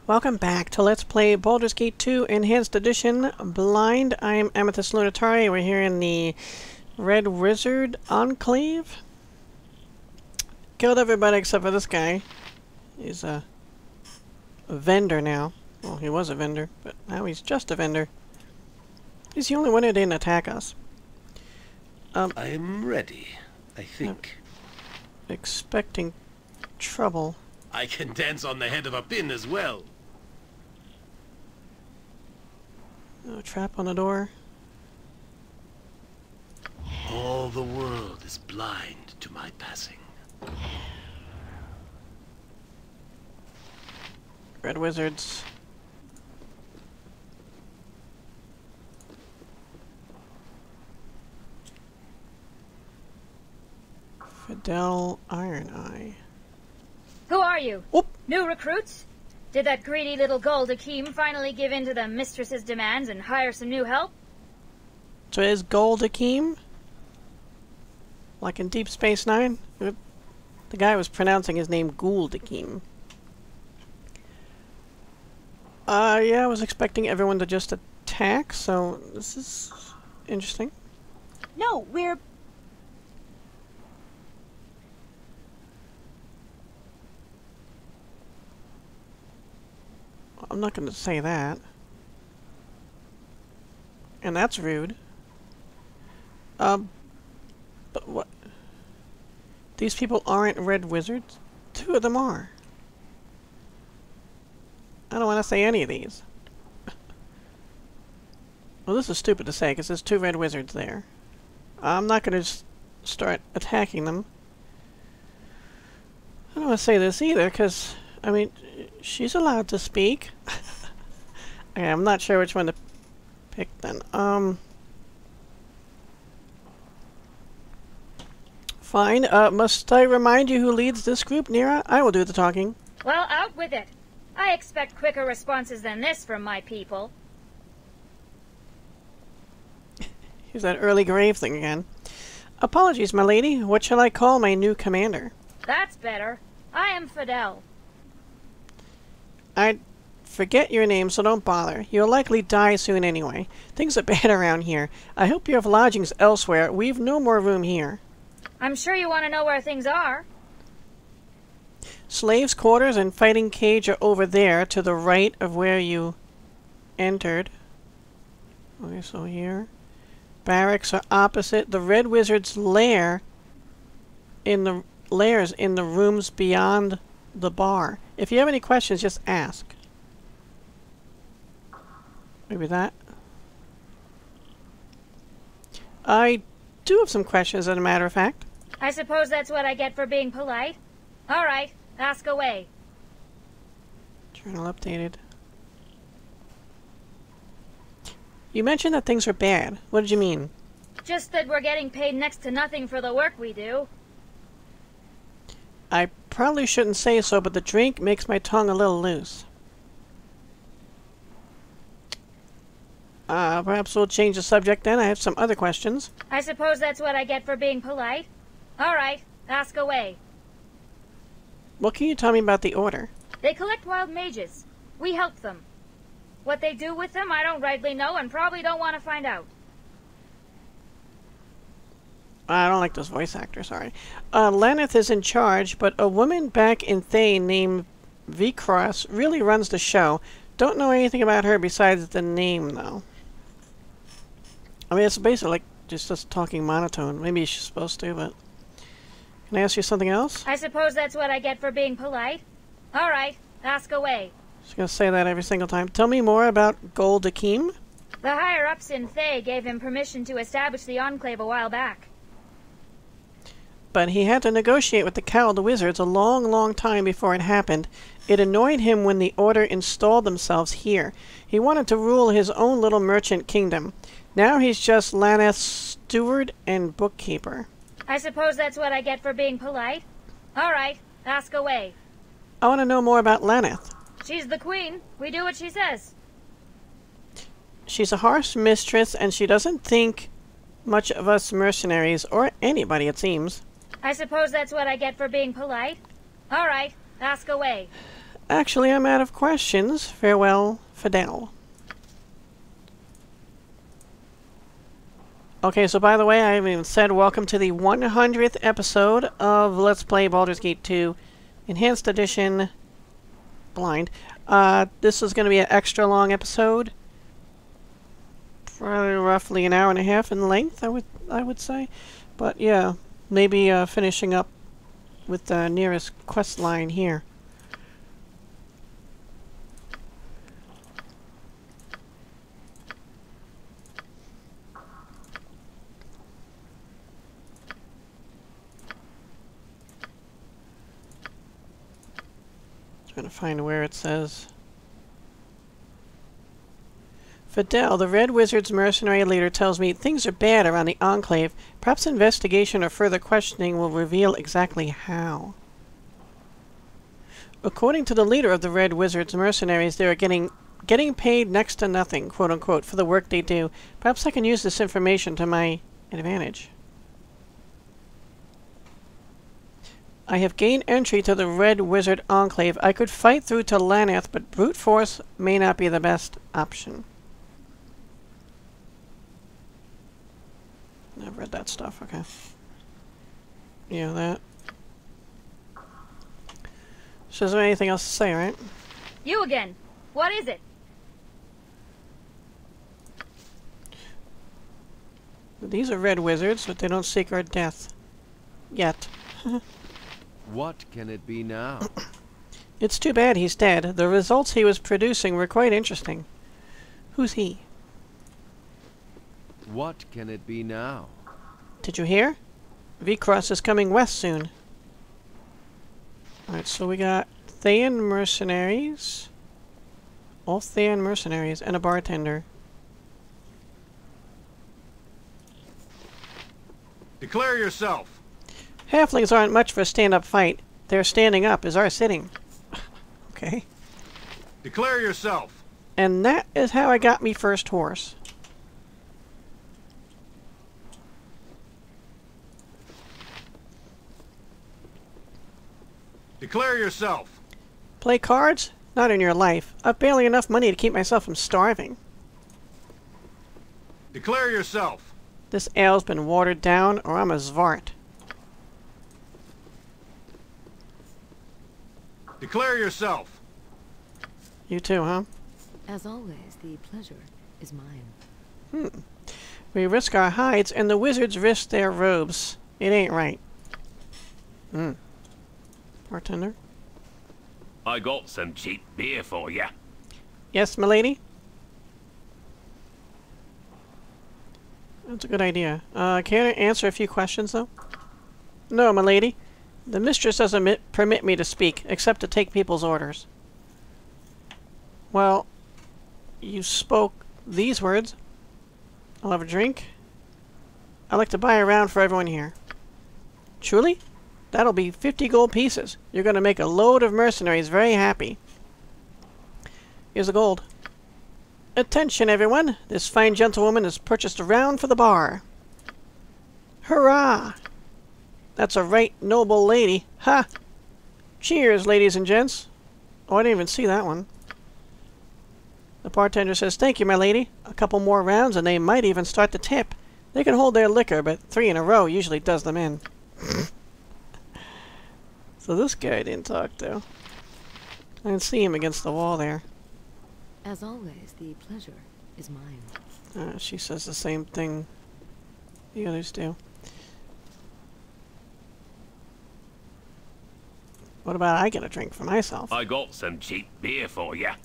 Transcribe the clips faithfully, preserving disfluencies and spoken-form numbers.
Welcome back to Let's Play Baldur's Gate two Enhanced Edition Blind. I'm Amethyst Lunatari. We're here in the Red Wizard Enclave. Killed everybody except for this guy. He's a, a vendor now. Well, he was a vendor, but now he's just a vendor. He's the only one who didn't attack us. Um, I am ready, I think. I'm expecting trouble. I can dance on the head of a pin as well. Oh, trap on the door. All the world is blind to my passing. Red Wizards. Fidel Iron Eye. Who are you? Whoop. New recruits? Did that greedy little Gold Akeem finally give in to the mistress's demands and hire some new help? So is Gold Akeem? Like in Deep Space Nine? The guy was pronouncing his name Gould Akeem. Uh, yeah, I was expecting everyone to just attack, so this is interesting. No, we're... I'm not going to say that. And that's rude. Um, but what? These people aren't Red Wizards? Two of them are. I don't want to say any of these. Well, this is stupid to say, because there's two Red Wizards there. I'm not going to just start attacking them. I don't want to say this either, because... I mean, she's allowed to speak. Okay, I'm not sure which one to pick then. Um, fine. Uh, must I remind you who leads this group, Nira? I will do the talking. Well, out with it. I expect quicker responses than this from my people. Here's that early grave thing again. Apologies, my lady. What shall I call my new commander? That's better. I am Fidel. I forget your name, so don't bother. You'll likely die soon anyway. Things are bad around here. I hope you have lodgings elsewhere. We've no more room here. I'm sure you want to know where things are. Slaves' quarters and fighting cage are over there, to the right of where you entered. Okay, so here. Barracks are opposite. The Red Wizard's lair in the lairs in the rooms beyond the bar. If you have any questions, just ask. Maybe that. I do have some questions, as a matter of fact. I suppose that's what I get for being polite. All right, ask away. Journal updated. You mentioned that things are bad. What did you mean? Just that we're getting paid next to nothing for the work we do. I probably shouldn't say so, but the drink makes my tongue a little loose. Uh, perhaps we'll change the subject then. I have some other questions. I suppose that's what I get for being polite. All right, ask away. What can you tell me about the Order? They collect wild mages. We help them. What they do with them, I don't rightly know and probably don't want to find out. I don't like this voice actor, sorry. Uh, Laneth is in charge, but a woman back in Thay named V-Cross really runs the show. Don't know anything about her besides the name, though. I mean, it's basically like just us talking monotone. Maybe she's supposed to, but... Can I ask you something else? I suppose that's what I get for being polite. All right, ask away. She's gonna say that every single time. Tell me more about Gold Akeem. The higher-ups in Thay gave him permission to establish the Enclave a while back. But he had to negotiate with the Cowled Wizards a long, long time before it happened. It annoyed him when the Order installed themselves here. He wanted to rule his own little merchant kingdom. Now he's just Laneth's steward and bookkeeper. I suppose that's what I get for being polite. All right, ask away. I want to know more about Laneth. She's the queen. We do what she says. She's a harsh mistress, and she doesn't think much of us mercenaries, or anybody, it seems. I suppose that's what I get for being polite. All right, ask away. Actually, I'm out of questions. Farewell, Fidel. Okay, so by the way, I haven't even said welcome to the one hundredth episode of Let's Play Baldur's Gate two Enhanced Edition Blind. Uh, this is going to be an extra long episode. Probably roughly an hour and a half in length, I would I would say. But yeah, maybe uh, finishing up with the nearest quest line here. Trying to find where it says. Fidel, the Red Wizard's mercenary leader, tells me things are bad around the Enclave. Perhaps investigation or further questioning will reveal exactly how. According to the leader of the Red Wizard's mercenaries, they are getting getting paid next to nothing, quote unquote, for the work they do. Perhaps I can use this information to my advantage. I have gained entry to the Red Wizard Enclave. I could fight through to Laneth, but brute force may not be the best option. I've read that stuff, okay. Yeah, that. So is there anything else to say, right? You again. What is it? These are Red Wizards, but they don't seek our death. Yet. What can it be now? It's too bad he's dead. The results he was producing were quite interesting. Who's he? What can it be now? Did you hear? V-Cross is coming west soon. Alright, so we got Thayan mercenaries. All Thayan mercenaries and a bartender. Declare yourself. Halflings aren't much for a stand-up fight. Their standing up is our sitting. Okay. Declare yourself. And that is how I got me first horse. Declare yourself. Play cards? Not in your life. I've barely enough money to keep myself from starving. Declare yourself. This ale's been watered down, or I'm a Zvart. Declare yourself. You too, huh? As always, the pleasure is mine. Hmm. We risk our hides, and the wizards risk their robes. It ain't right. Hmm. Bartender? I got some cheap beer for ya. Yes, milady? That's a good idea. Uh, can I answer a few questions, though? No, milady. The mistress doesn't mi- permit me to speak, except to take people's orders. Well, you spoke these words. I'll have a drink. I'd like to buy a round for everyone here. Truly? That'll be fifty gold pieces. You're going to make a load of mercenaries very happy. Here's the gold. Attention, everyone. This fine gentlewoman has purchased a round for the bar. Hurrah! That's a right noble lady. Ha! Cheers, ladies and gents. Oh, I didn't even see that one. The bartender says, thank you, my lady. A couple more rounds and they might even start to tip. They can hold their liquor, but three in a row usually does them in. So this guy didn't talk, though. I can see him against the wall there. As always, the pleasure is mine. Uh, she says the same thing the others do. What about I get a drink for myself? I got some cheap beer for ya.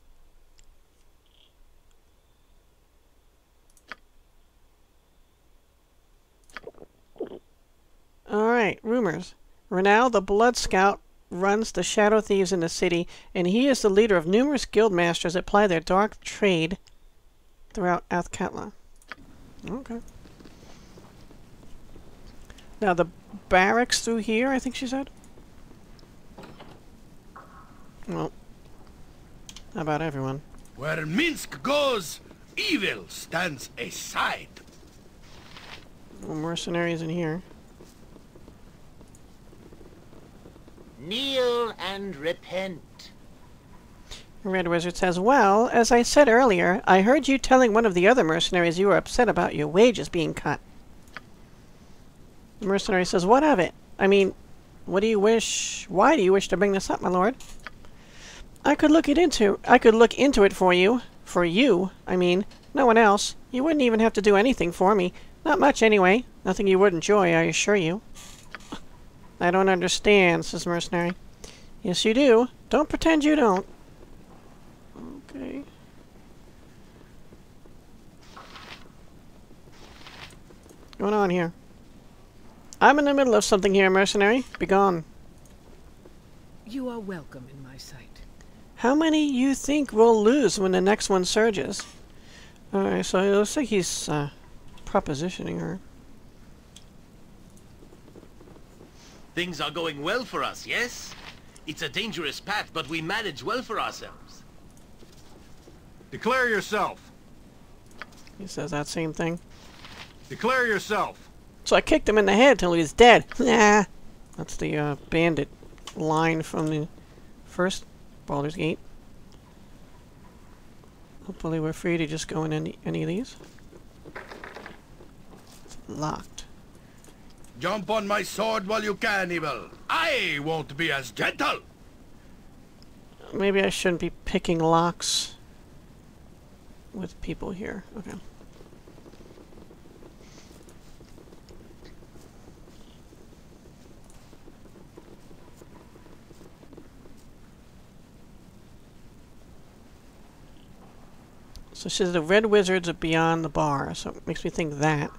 Alright, rumors. Renal, the Blood Scout, runs the Shadow Thieves in the city, and he is the leader of numerous guild masters that ply their dark trade throughout Athkatla. Okay. Now the barracks through here, I think she said? Well, how about everyone? Where Minsk goes, evil stands aside. No mercenaries in here. Kneel and repent. Red Wizard says, well, as I said earlier, I heard you telling one of the other mercenaries you were upset about your wages being cut. The mercenary says, what of it? I mean, what do you wish... Why do you wish to bring this up, my lord? I could look it into... I could look into it for you. For you, I mean. No one else. You wouldn't even have to do anything for me. Not much, anyway. Nothing you wouldn't enjoy, I assure you. I don't understand, says the mercenary. Yes, you do. Don't pretend you don't. Okay. What's going on here? I'm in the middle of something here, mercenary. Begone. You are welcome in my sight. How many you think we'll lose when the next one surges? Alright, so it looks like he's uh, propositioning her. Things are going well for us, yes? It's a dangerous path, but we manage well for ourselves. Declare yourself. He says that same thing. Declare yourself. So I kicked him in the head till he was dead. Nah. That's the uh, bandit line from the first Baldur's Gate. Hopefully we're free to just go in any, any of these. It's locked. Jump on my sword while you can, Evil. I won't be as gentle. Maybe I shouldn't be picking locks with people here. Okay. So she says the Red Wizards are beyond the bar, so it makes me think that.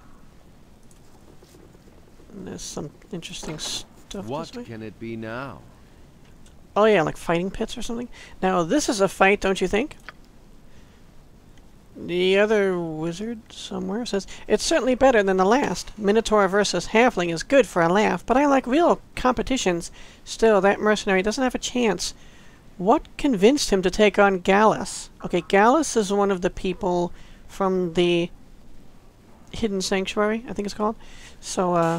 And there's some interesting stuff What this way. can it be now? Oh yeah, like fighting pits or something. Now this is a fight, don't you think? The other wizard somewhere says, it's certainly better than the last. Minotaur versus Halfling is good for a laugh, but I like real competitions. Still, that mercenary doesn't have a chance. What convinced him to take on Gallus? Okay, Gallus is one of the people from the Hidden Sanctuary, I think it's called. So, uh,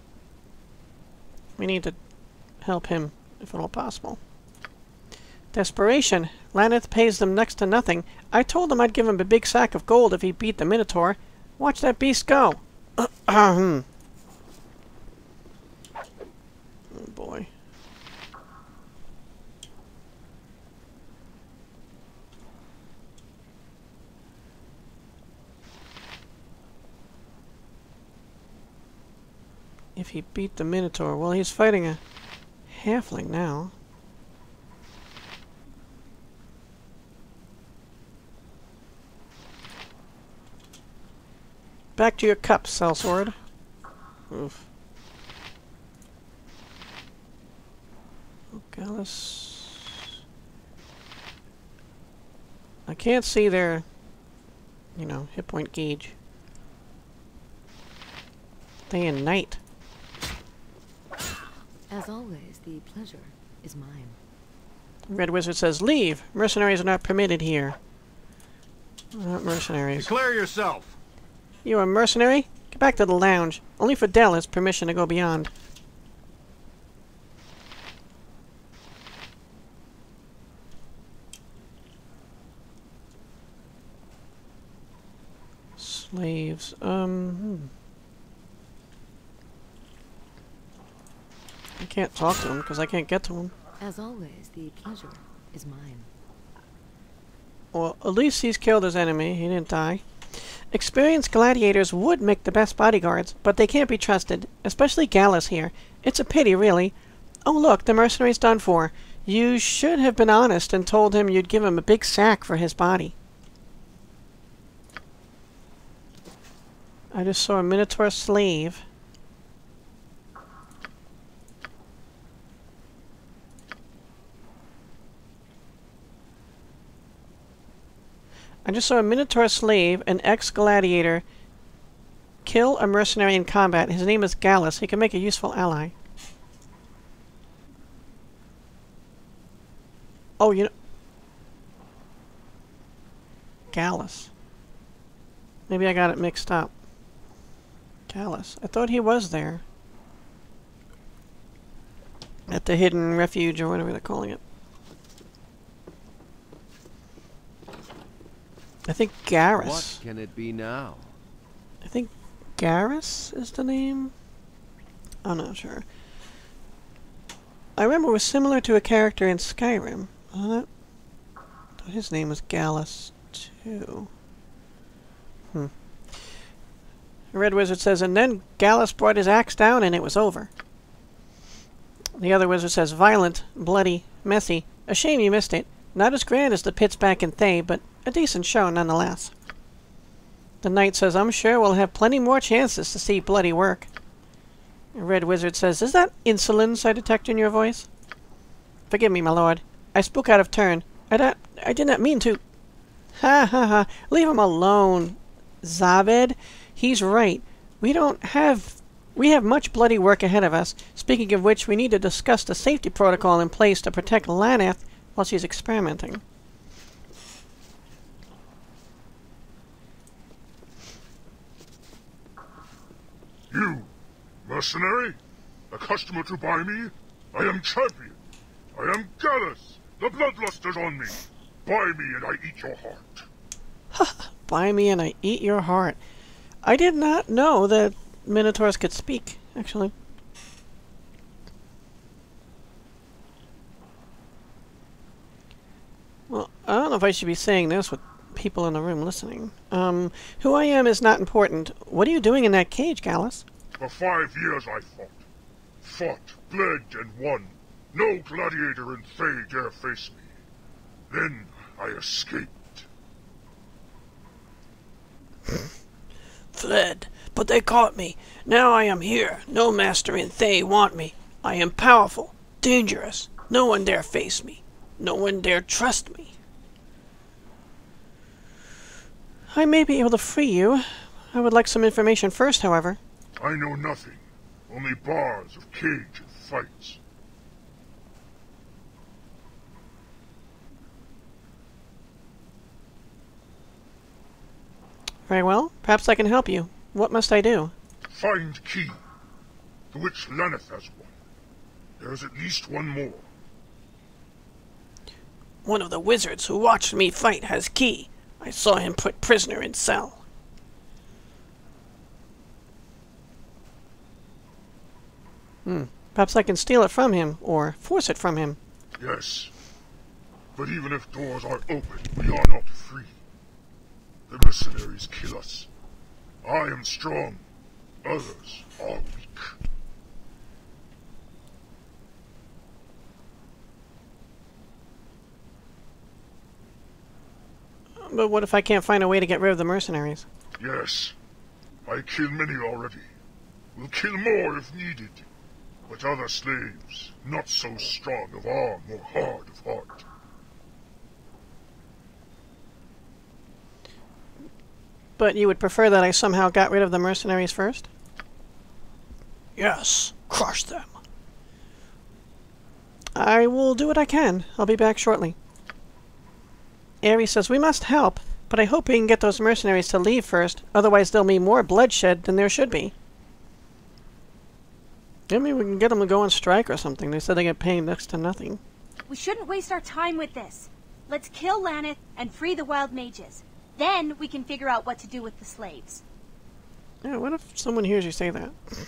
we need to help him, if at all possible. Desperation. Laneth pays them next to nothing. I told him I'd give him a big sack of gold if he beat the Minotaur. Watch that beast go. Oh, boy. If he beat the Minotaur, well, he's fighting a halfling now. Back to your cup, sellsword. Oof. Oh, Gallus. I can't see their, you know, hit point gauge. Day and night. As always, the pleasure is mine. Red Wizard says, leave! Mercenaries are not permitted here. Not mercenaries. Declare yourself. You a mercenary? Get back to the lounge. Only Fidel has permission to go beyond. Slaves. Um... Hmm. I can't talk to him because I can't get to him. As always, the pleasure is mine. Well, at least he's killed his enemy. He didn't die. Experienced gladiators would make the best bodyguards, but they can't be trusted, especially Gallus here. It's a pity, really. Oh, look, the mercenary's done for. You should have been honest and told him you'd give him a big sack for his body. I just saw a Minotaur slave. I just saw a Minotaur slave, an ex-gladiator, kill a mercenary in combat. His name is Gallus. He can make a useful ally. Oh, you know... Gallus. Maybe I got it mixed up. Gallus. I thought he was there. At the hidden refuge, or whatever they're calling it. think Garrus. What can it be now? I think Garrus is the name? I'm not sure. I remember it was similar to a character in Skyrim. Uh, his name was Gallus, too. Hmm. The Red Wizard says, and then Gallus brought his axe down and it was over. The other wizard says, violent, bloody, messy. A shame you missed it. Not as grand as the pits back in Thay, but a decent show nonetheless. The knight says, I'm sure we'll have plenty more chances to see bloody work. The Red Wizard says, is that insolence I detect in your voice? Forgive me, my lord. I spoke out of turn. I, don't, I did not mean to... Ha ha ha. Leave him alone, Zabed. He's right. We don't have... We have much bloody work ahead of us. Speaking of which, we need to discuss the safety protocol in place to protect Laneth while she's experimenting. You, mercenary? A customer to buy me? I am champion. I am Gallus. The bloodlust is on me. Buy me and I eat your heart. Buy me and I eat your heart. I did not know that Minotaurs could speak, actually. Well, I don't know if I should be saying this with people in the room listening. Um, who I am is not important. What are you doing in that cage, Gallus? For five years I fought. Fought, bled, and won. No gladiator in Thay dare face me. Then I escaped. Fled, but they caught me. Now I am here. No master in Thay want me. I am powerful, dangerous. No one dare face me. No one dare trust me. I may be able to free you. I would like some information first, however. I know nothing. Only bars of cage and fights. Very well. Perhaps I can help you. What must I do? Find key. The witch Laneth has one. There is at least one more. One of the wizards who watched me fight has key. I saw him put prisoner in cell. Hmm. Perhaps I can steal it from him, or force it from him. Yes. But even if doors are open, we are not free. The mercenaries kill us. I am strong. Others are weak. But what if I can't find a way to get rid of the mercenaries? Yes. I kill many already. Will kill more if needed. But other slaves, not so strong of arm or hard of heart. But you would prefer that I somehow got rid of the mercenaries first? Yes, crush them. I will do what I can. I'll be back shortly. Ares says, we must help, but I hope we can get those mercenaries to leave first, otherwise there'll be more bloodshed than there should be. Maybe we can get them to go on strike or something. They said they get paid next to nothing. We shouldn't waste our time with this. Let's kill Laneth and free the wild mages. Then we can figure out what to do with the slaves. Yeah, what if someone hears you say that?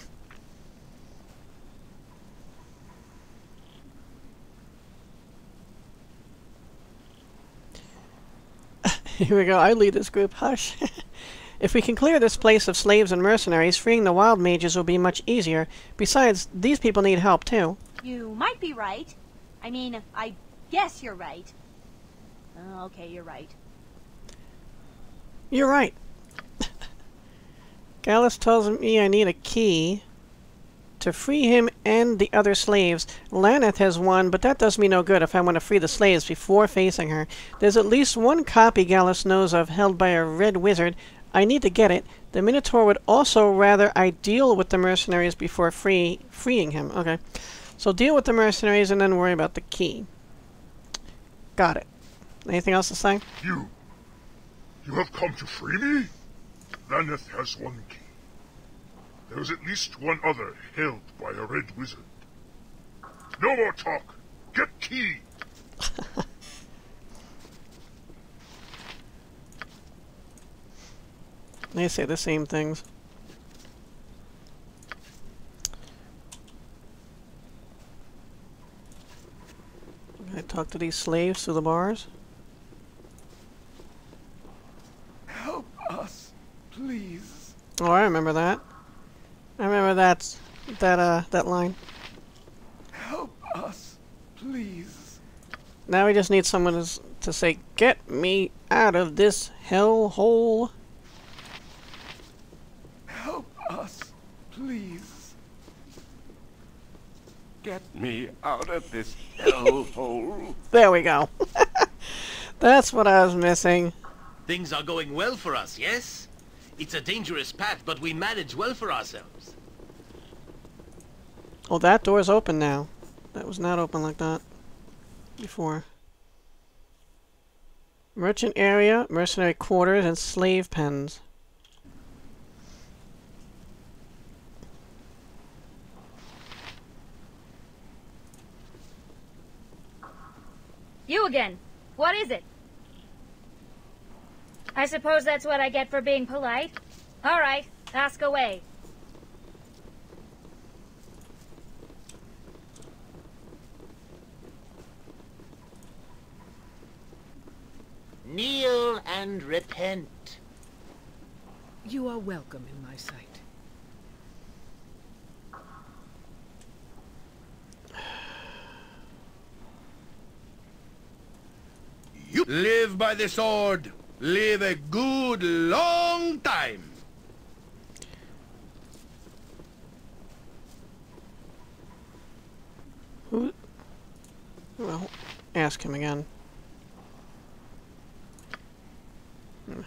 Here we go. I lead this group. Hush. If we can clear this place of slaves and mercenaries, freeing the wild mages will be much easier. Besides, these people need help too. You might be right. I mean, I guess you're right. Oh, okay, you're right. You're right. Gallus tells me I need a key to free him and the other slaves. Laneth has one, but that does me no good if I want to free the slaves before facing her. There's at least one copy Gallus knows of held by a Red Wizard. I need to get it. The Minotaur would also rather I deal with the mercenaries before free freeing him. Okay. So deal with the mercenaries and then worry about the key. Got it. Anything else to say? You. You have come to free me? Laneth has one key. There is at least one other held by a Red Wizard. No more talk. Get key. They say the same things. I talk to these slaves through the bars. Help us, please. Oh, I remember that. I remember that that uh that line. Help us, please. Now we just need someone to, s- to say, "Get me out of this hellhole." Help us, please. Get me out of this hellhole. There we go. That's what I was missing. Things are going well for us, yes? It's a dangerous path, but we manage well for ourselves. Oh, that door's open now. That was not open like that before. Merchant area, mercenary quarters, and slave pens. You again. What is it? I suppose that's what I get for being polite. All right, ask away. Kneel and repent. You are welcome in my sight. You live by the sword. Live a good long time. Who? Well, ask him again. Hmm.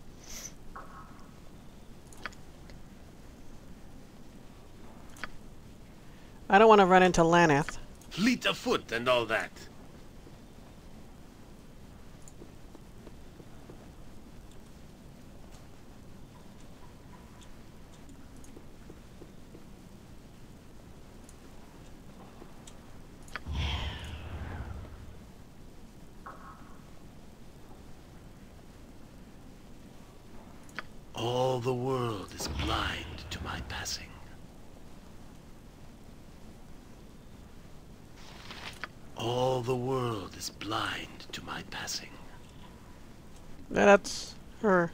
I don't want to run into Laneth. Fleet of foot and all that. All the world is blind to my passing. All the world is blind to my passing. That's her.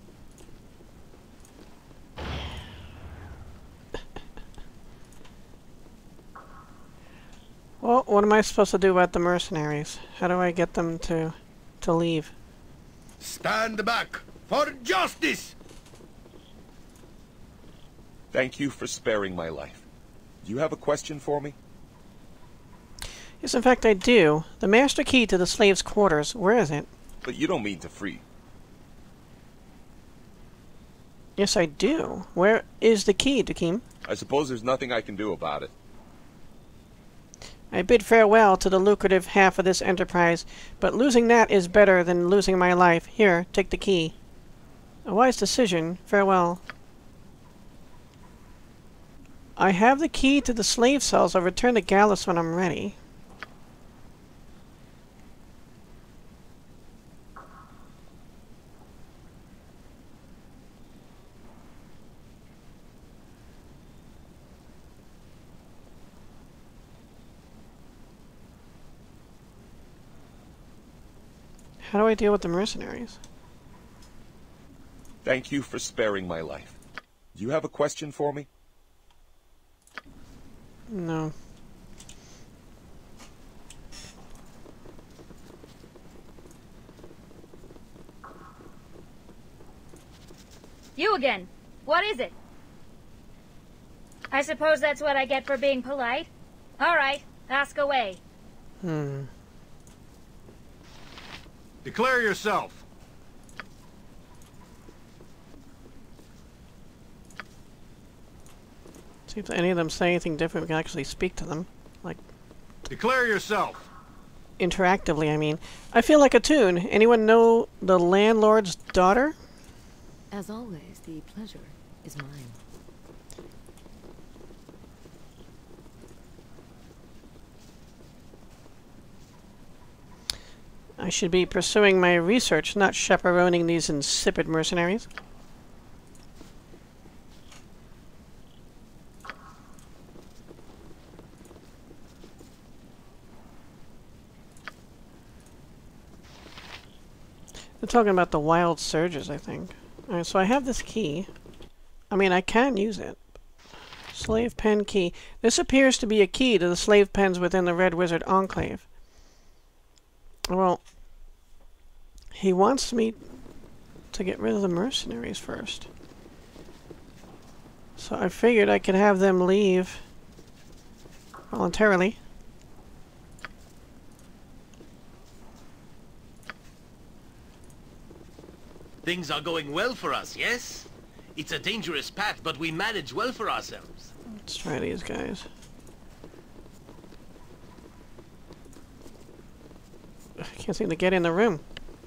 Well, what am I supposed to do about the mercenaries? How do I get them to to leave? Stand back for justice. Thank you for sparing my life. Do you have a question for me? Yes, in fact I do. The master key to the slaves' quarters, where is it? But you don't mean to free. Yes, I do. Where is the key, Dakim? I suppose there's nothing I can do about it. I bid farewell to the lucrative half of this enterprise, but losing that is better than losing my life. Here, take the key. A wise decision. Farewell. I have the key to the slave cells. I'll return to Gallus when I'm ready. How do I deal with the mercenaries? Thank you for sparing my life. Do you have a question for me? No. You again. What is it? I suppose that's what I get for being polite. All right, ask away. Hmm. Declare yourself. See if any of them say anything different. We can actually speak to them, like Declare yourself. interactively. I mean, I feel like a tune. Anyone know the landlord's daughter? As always, the pleasure is mine. I should be pursuing my research, not chaperoning these insipid mercenaries. They're talking about the wild surges, I think. Alright, so I have this key. I mean, I can use it. Slave pen key. This appears to be a key to the slave pens within the Red Wizard Enclave. Well, he wants me to get rid of the mercenaries first. So I figured I could have them leave voluntarily. Things are going well for us, yes? It's a dangerous path, but we manage well for ourselves. Let's try these guys. I can't seem to get in the room.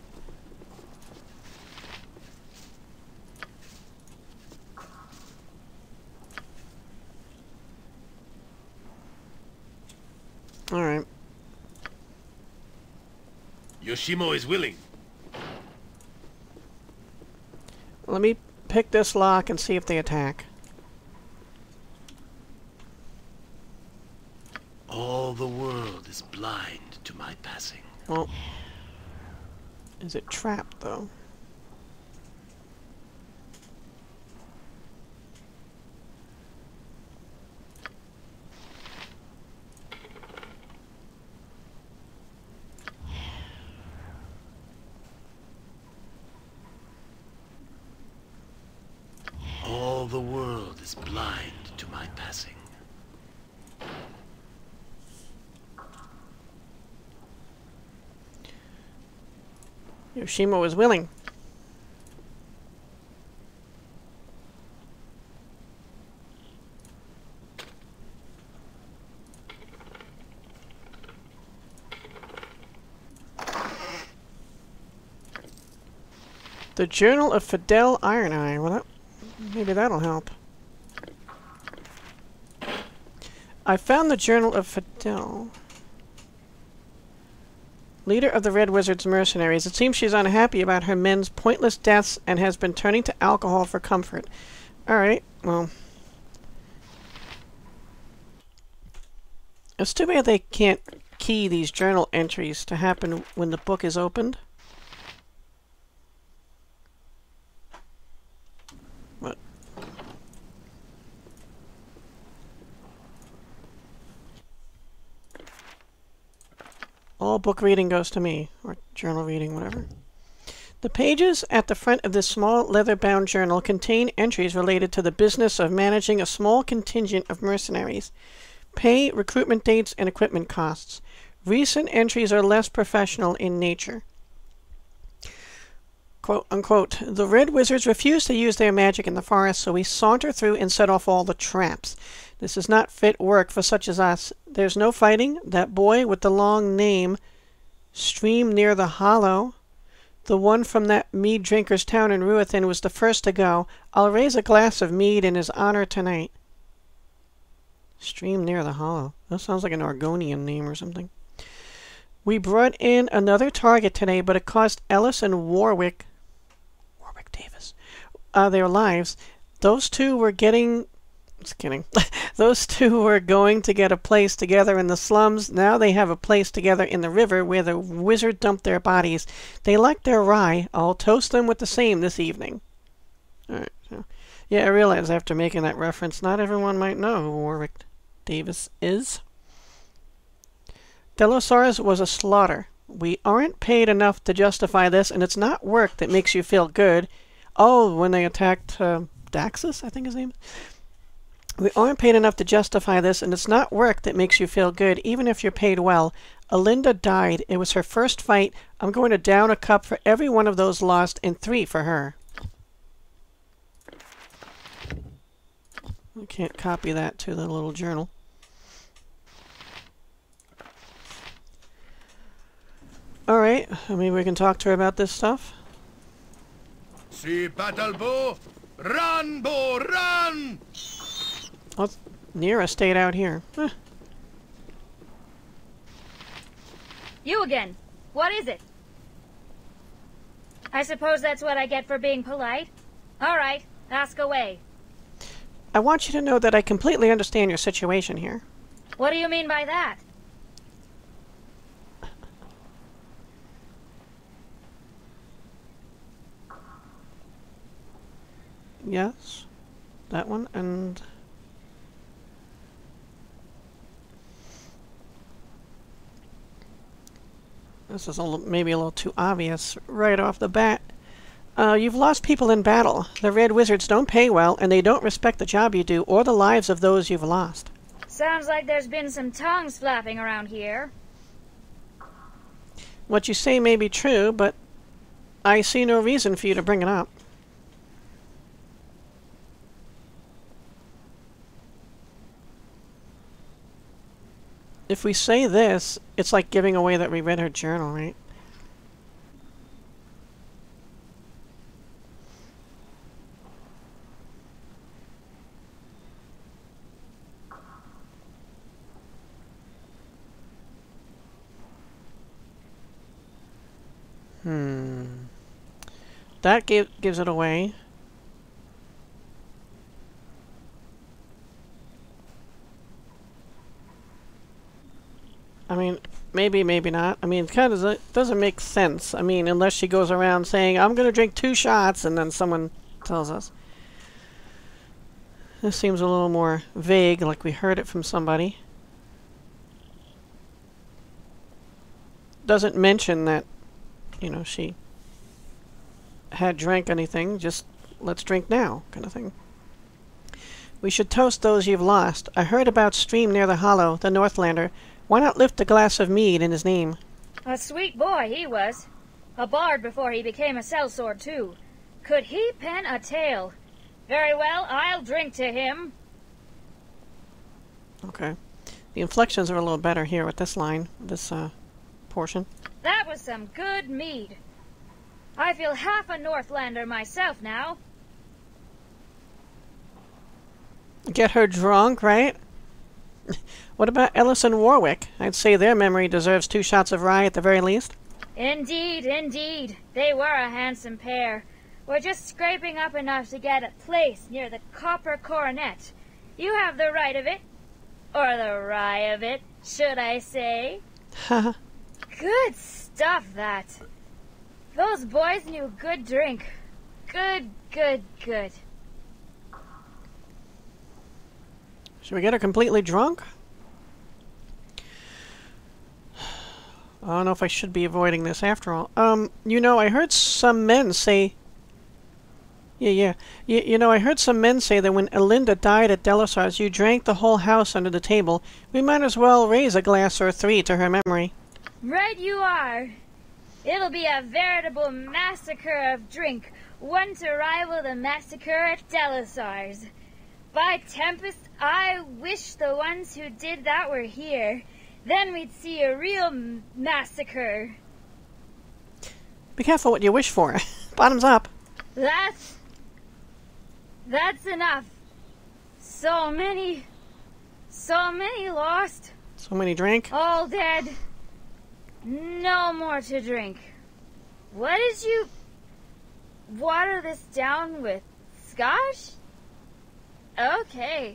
Alright. Yoshimo is willing. Let me pick this lock and see if they attack. All the world is blind to my passing. Well, is it trapped though? All the world is blind to my passing. Yoshimo is willing. The Journal of Fidel Iron Eye. Well, that, maybe that'll help. I found the Journal of Fidel. Leader of the Red Wizard's mercenaries. It seems she's unhappy about her men's pointless deaths and has been turning to alcohol for comfort. Alright, well. It's too bad they can't key these journal entries to happen when the book is opened. What? All book reading goes to me, or journal reading, whatever. The pages at the front of this small leather-bound journal contain entries related to the business of managing a small contingent of mercenaries. Pay, recruitment dates, and equipment costs. Recent entries are less professional in nature. Quote, unquote, the Red Wizards refuse to use their magic in the forest, so we saunter through and set off all the traps. This is not fit work for such as us. There's no fighting. That boy with the long name, Stream Near the Hollow, the one from that mead drinker's town in Ruathan, was the first to go. I'll raise a glass of mead in his honor tonight. Stream Near the Hollow. That sounds like an Argonian name or something. We brought in another target today, but it cost Ellis and Warwick, Warwick Davis, uh, their lives. Those two were getting... Just kidding. Those two were going to get a place together in the slums. Now they have a place together in the river where the wizard dumped their bodies. They like their rye. I'll toast them with the same this evening. Alright, so... Yeah, I realize after making that reference, not everyone might know who Warwick Davis is. Delosaurus was a slaughter. We aren't paid enough to justify this, and it's not work that makes you feel good. Oh, when they attacked uh, Daxus, I think his name is. We aren't paid enough to justify this, and it's not work that makes you feel good, even if you're paid well. Alinda died. It was her first fight. I'm going to down a cup for every one of those lost, and three for her. I can't copy that to the little journal. Alright, maybe we can talk to her about this stuff. See battle bow? Run, bow, run! Oh, Nira stayed out here. Huh. You again. What is it? I suppose that's what I get for being polite. All right, ask away. I want you to know that I completely understand your situation here. What do you mean by that? Yes. That one, and... This is a little, maybe a little too obvious right off the bat. Uh, you've lost people in battle. The Red Wizards don't pay well, and they don't respect the job you do or the lives of those you've lost. Sounds like there's been some tongues flapping around here. What you say may be true, but I see no reason for you to bring it up. If we say this, it's like giving away that we read her journal, right? Hmm. That give, gives it away. I mean, maybe, maybe not. I mean, it kind of doesn't make sense. I mean, unless she goes around saying, I'm going to drink two shots, and then someone tells us. This seems a little more vague, like we heard it from somebody. Doesn't mention that, you know, she had drank anything, just let's drink now, kind of thing. We should toast those you've lost. I heard about Stream near the Hollow, the Northlander. Why not lift a glass of mead in his name? A sweet boy he was. A bard before he became a sellsword, too. Could he pen a tale? Very well, I'll drink to him. Okay. The inflections are a little better here with this line, this uh, portion. That was some good mead. I feel half a Northlander myself now. Get her drunk, right? What about Ellis and Warwick? I'd say their memory deserves two shots of rye at the very least. Indeed, indeed. They were a handsome pair. We're just scraping up enough to get a place near the Copper Coronet. You have the right of it. Or the rye of it, should I say. Haha. Good stuff, that. Those boys knew good drink. Good, good, good. Should we get her completely drunk? I don't know if I should be avoiding this after all. Um, you know, I heard some men say... Yeah, yeah. You, you know, I heard some men say that when Elinda died at Delisar's, you drank the whole house under the table. We might as well raise a glass or three to her memory. Right you are. It'll be a veritable massacre of drink, one to rival the massacre at Delisar's. By Tempest, I wish the ones who did that were here. Then we'd see a real m massacre. Be careful what you wish for. Bottoms up. That's... That's enough. So many... So many lost. So many drank. All dead. No more to drink. What did you... water this down with? Scotch? Okay.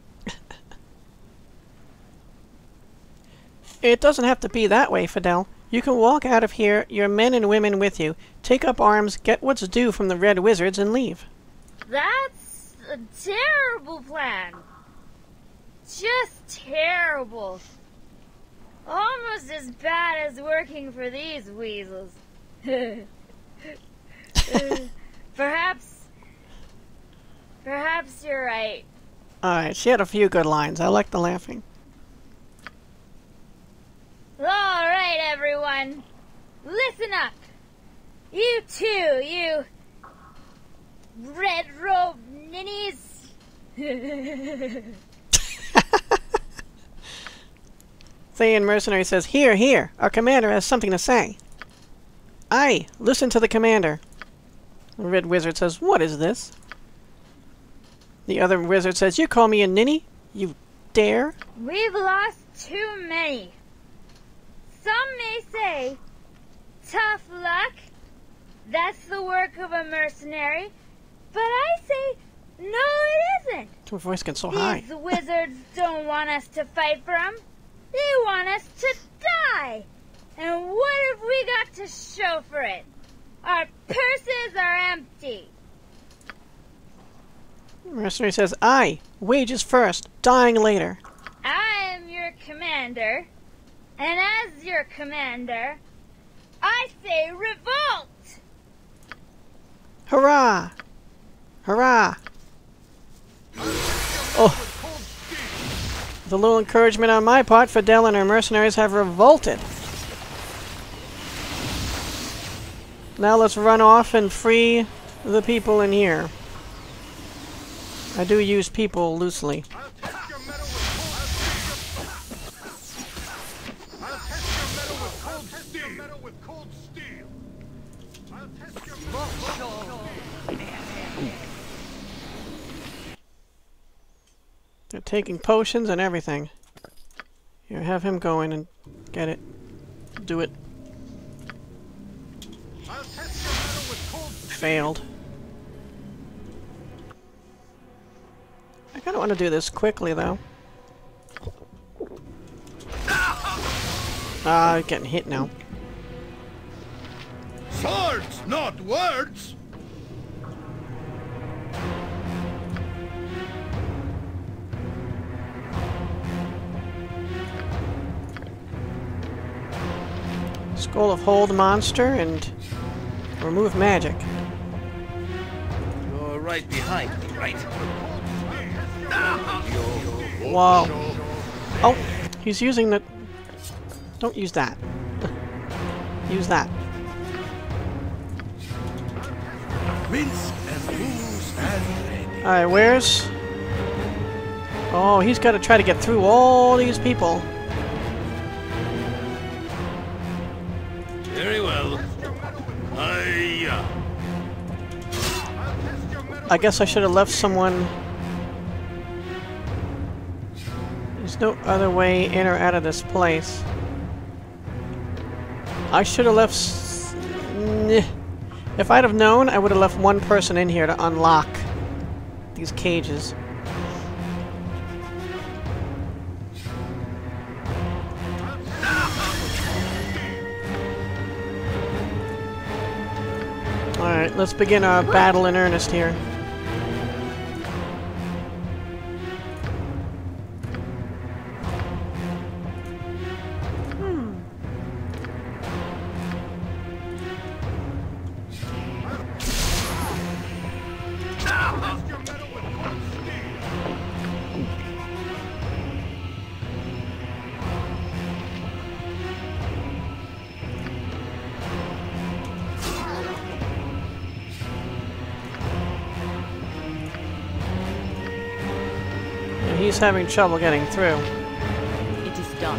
It doesn't have to be that way, Fidel. You can walk out of here, your men and women with you. Take up arms, get what's due from the Red Wizards, and leave. That's a terrible plan. Just terrible. Almost as bad as working for these weasels. uh, perhaps... Perhaps you're right. Alright, she had a few good lines. I like the laughing. Alright, everyone. Listen up. You too, you... red robe ninnies. Thayan Mercenary says, Here, here. Our commander has something to say. Aye, listen to the commander. The Red Wizard says, What is this? The other wizard says, You call me a ninny? You dare? We've lost too many. Some may say, tough luck. That's the work of a mercenary. But I say, no it isn't. Her voice gets so high. These wizards don't want us to fight for them. They want us to die. And what have we got to show for it? Our purses are empty. Mercenary says, aye, wages first, dying later. I am your commander, and as your commander, I say revolt! Hurrah! Hurrah! Oh. With a little encouragement on my part, Fidel and her mercenaries have revolted. Now let's run off and free the people in here. I do use people loosely. They're taking potions and everything. Here, have him go in and get it. Do it. Failed. I kind of want to do this quickly, though. Ah, uh, getting hit now. Swords, not words! Skull of Hold monster and remove magic. You're right behind me, right? Whoa. Oh, he's using the... Don't use that. Use that. Mince and fools and ready. Alright, where's... Oh, he's got to try to get through all these people. Very well. I. I guess I should have left someone... There's no other way in or out of this place. I should have left... S if I'd have known, I would have left one person in here to unlock these cages. Alright, let's begin our battle in earnest here. He's having trouble getting through. It is done.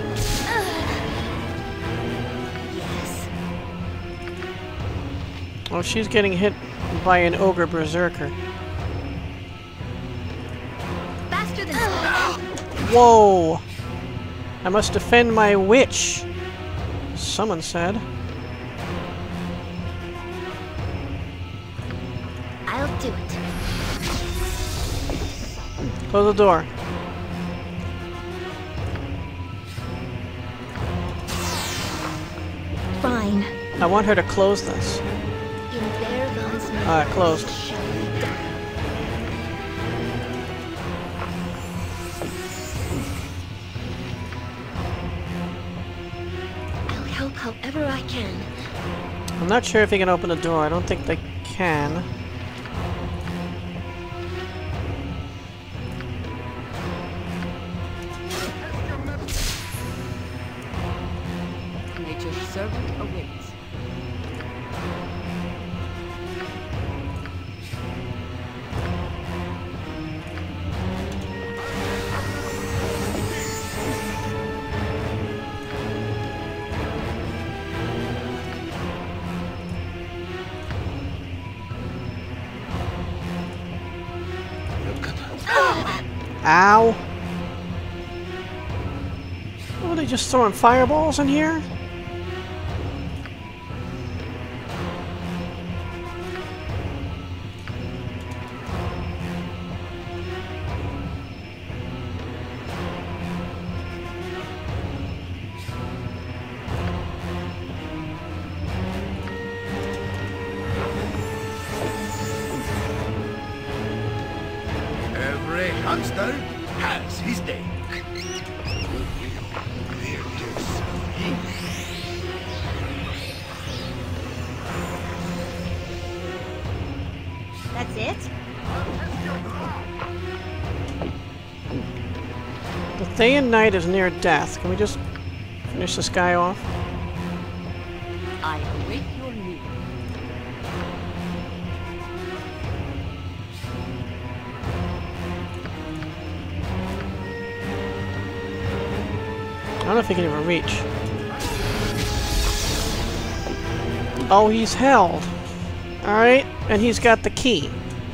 Yes. Oh, she's getting hit by an ogre berserker. Faster than Whoa! I must defend my witch, someone said. I'll do it. Close the door. Fine. I want her to close this. Alright, closed. I'll help however I can. I'm not sure if he can open the door. I don't think they can. Nature's servant awaits. Ow! Oh, are they just throwing fireballs in here? monster has his day. That's it? The Thayan Knight is near death. Can we just finish this guy off? I await your news. I don't know if he can even reach. Oh, he's held. Alright, and he's got the key.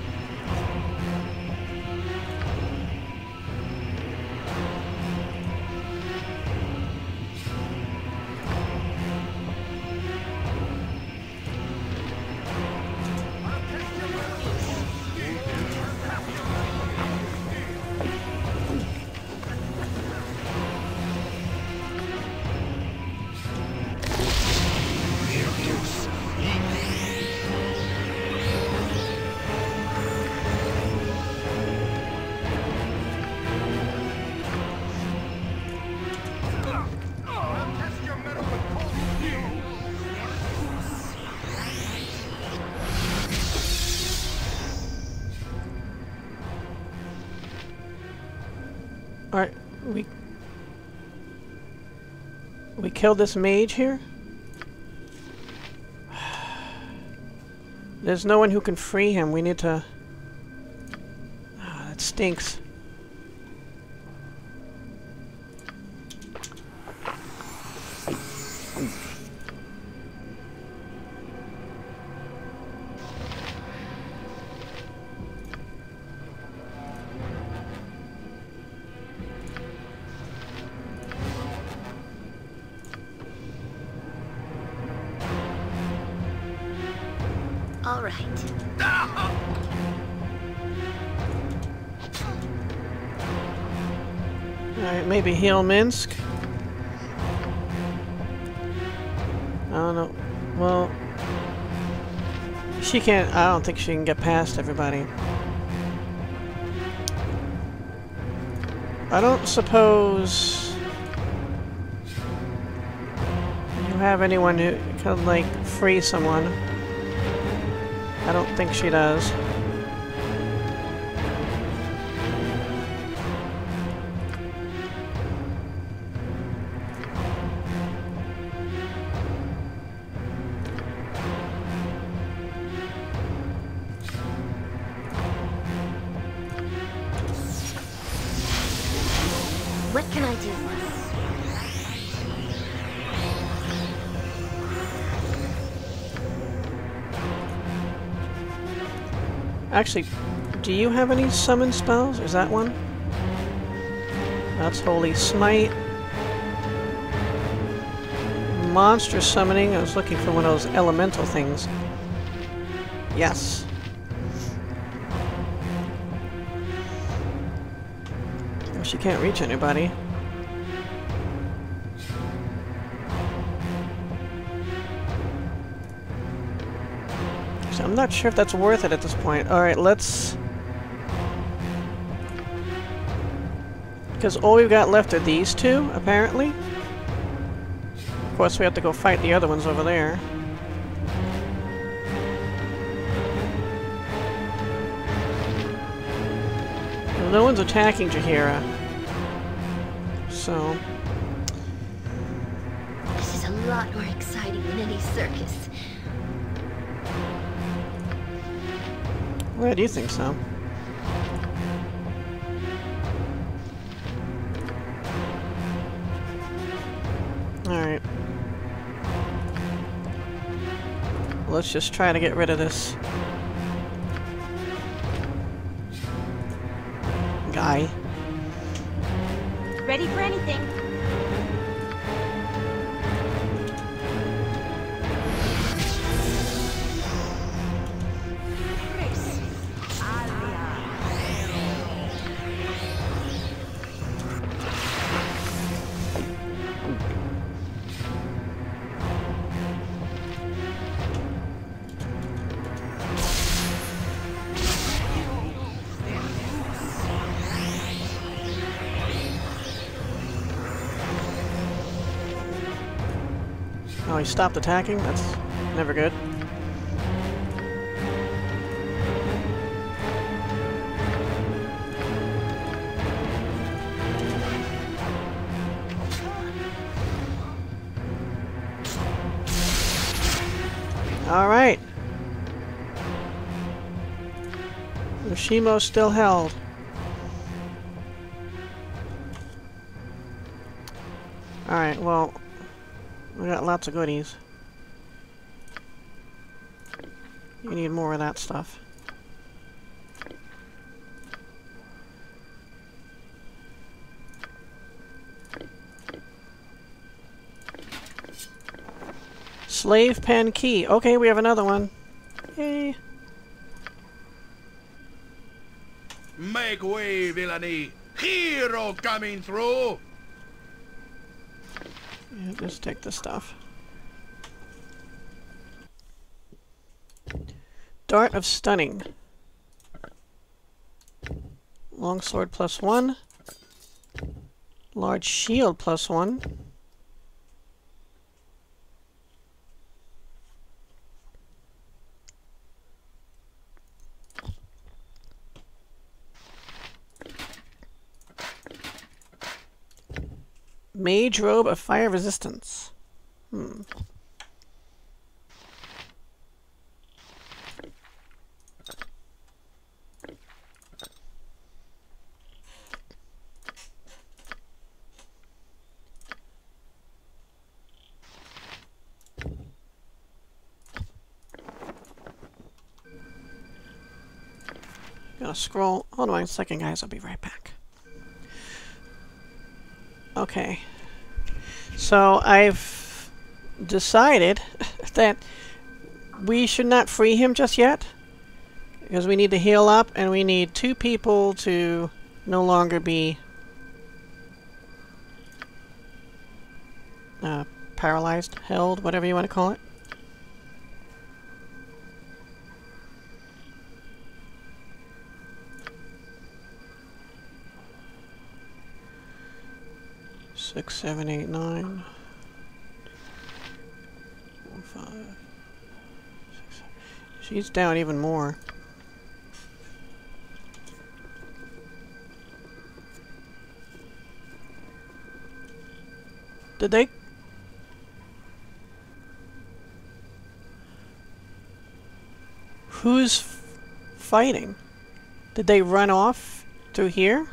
Alright, we... We killed this mage here? There's no one who can free him. We need to... Ah, that stinks. All right. Alright, maybe heal Minsk. I don't know. Well... She can't... I don't think she can get past everybody. I don't suppose... you have anyone who can, like, free someone. I don't think she does. What can I do? Actually, do you have any summon spells? Is that one? That's Holy Smite. Monster summoning. I was looking for one of those elemental things. Yes. Well, she can't reach anybody. So I'm not sure if that's worth it at this point. Alright, let's... Because all we've got left are these two, apparently. Of course, we have to go fight the other ones over there. Well, no one's attacking Jaheira. So... This is a lot more exciting than any circus. Why do you think so? Alright. Let's just try to get rid of this guy. Ready for anything. Oh, he stopped attacking? That's never good. Alright. Yoshimo's still held. Alright, well, we got lots of goodies. You need more of that stuff. Slave pen key. Okay, we have another one. Yay. Make way, villainy! Hero coming through! Yeah, just take the stuff. Dart of Stunning. Longsword plus one. Large shield plus one. Mage Robe of Fire Resistance. Hmm. Gonna scroll. Hold on a second, guys. I'll be right back. Okay. So I've decided that we should not free him just yet, because we need to heal up and we need two people to no longer be uh, paralyzed, held, whatever you want to call it. Six, seven, eight, nine. Four, five. Six, seven. She's down even more. Did they? Who's f fighting? Did they run off through here?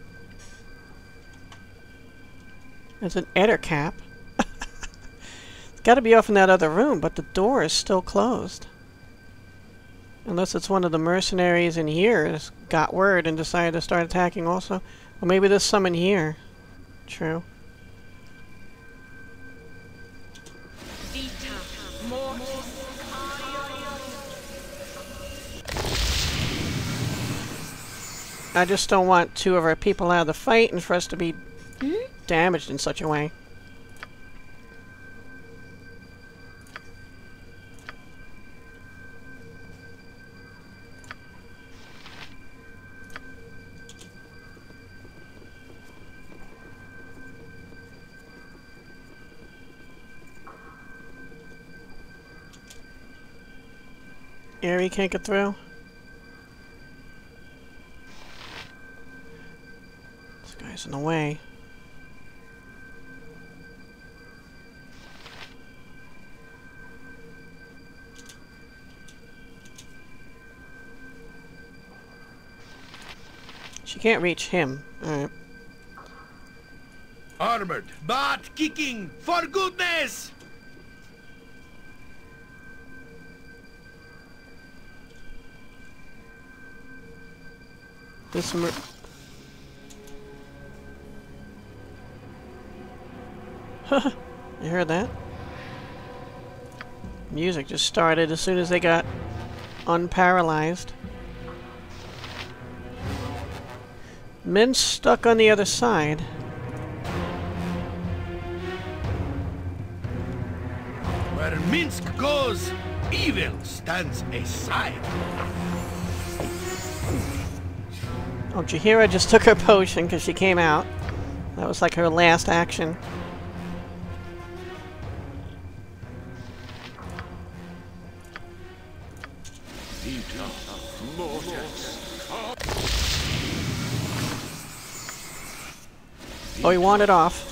There's an Eder cap. It's got to be off in that other room, but the door is still closed. Unless it's one of the mercenaries in here has got word and decided to start attacking also. Well, maybe there's some in here. True. I just don't want two of our people out of the fight and for us to be damaged in such a way. Aerie can't get through. This guy's in the way. She can't reach him. Alright. Armored, but kicking, for goodness! This mer- You heard that? Music just started as soon as they got unparalyzed. Men stuck on the other side. Where Minsk goes, evil stands aside. Oh, Jaheira just took her potion because she came out. That was like her last action. Oh, he wandered off.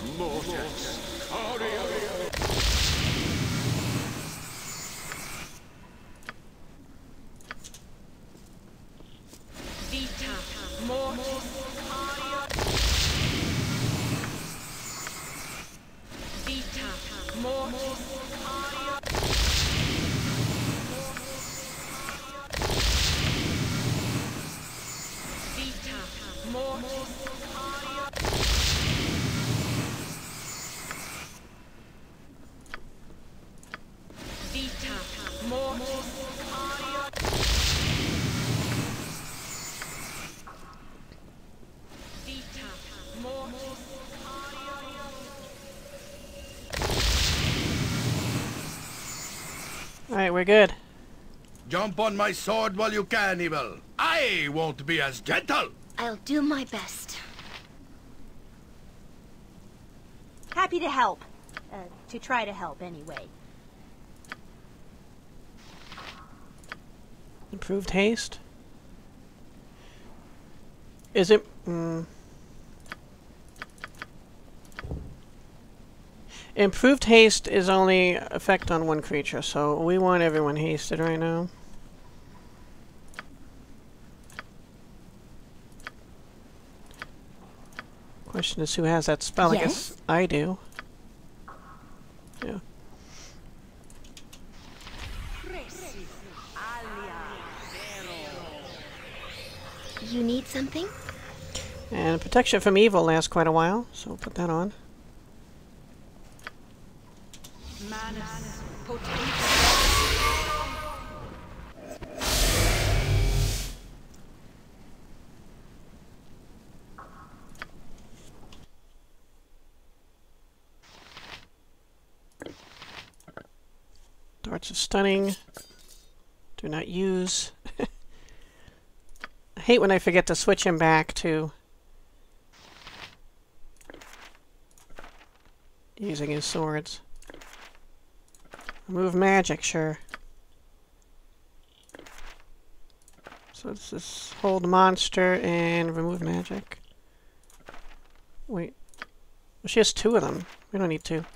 Alright, we're good. Jump on my sword while you can, Evil. I won't be as gentle. I'll do my best. Happy to help. Uh, to try to help, anyway. Improved haste? Is it... Mm, improved haste is only effect on one creature, so we want everyone hasted right now. Question is who has that spell? Yes? I guess I do. Yeah. You need something? And protection from evil lasts quite a while, so we'll put that on. Darts of stunning. Do not use. I hate when I forget to switch him back to using his swords. Remove magic, sure. So this is hold monster and remove magic. Wait. Well, she has two of them. We don't need two.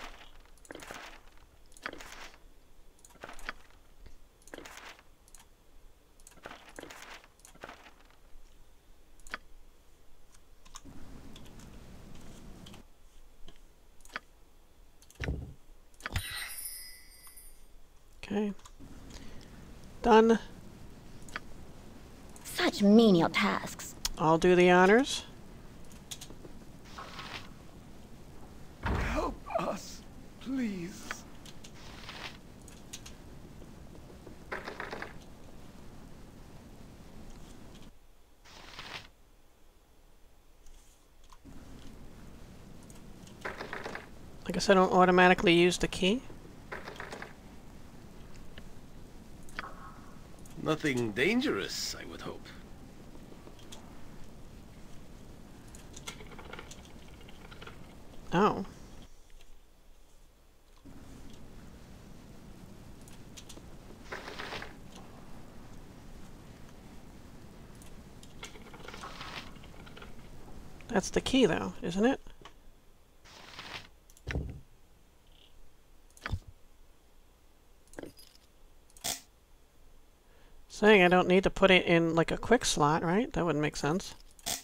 Okay. Done. Such menial tasks. I'll do the honors. Help us, please. I guess I don't automatically use the key. Nothing dangerous, I would hope. Oh. That's the key, though, isn't it? Saying I don't need to put it in like a quick slot, right? That wouldn't make sense.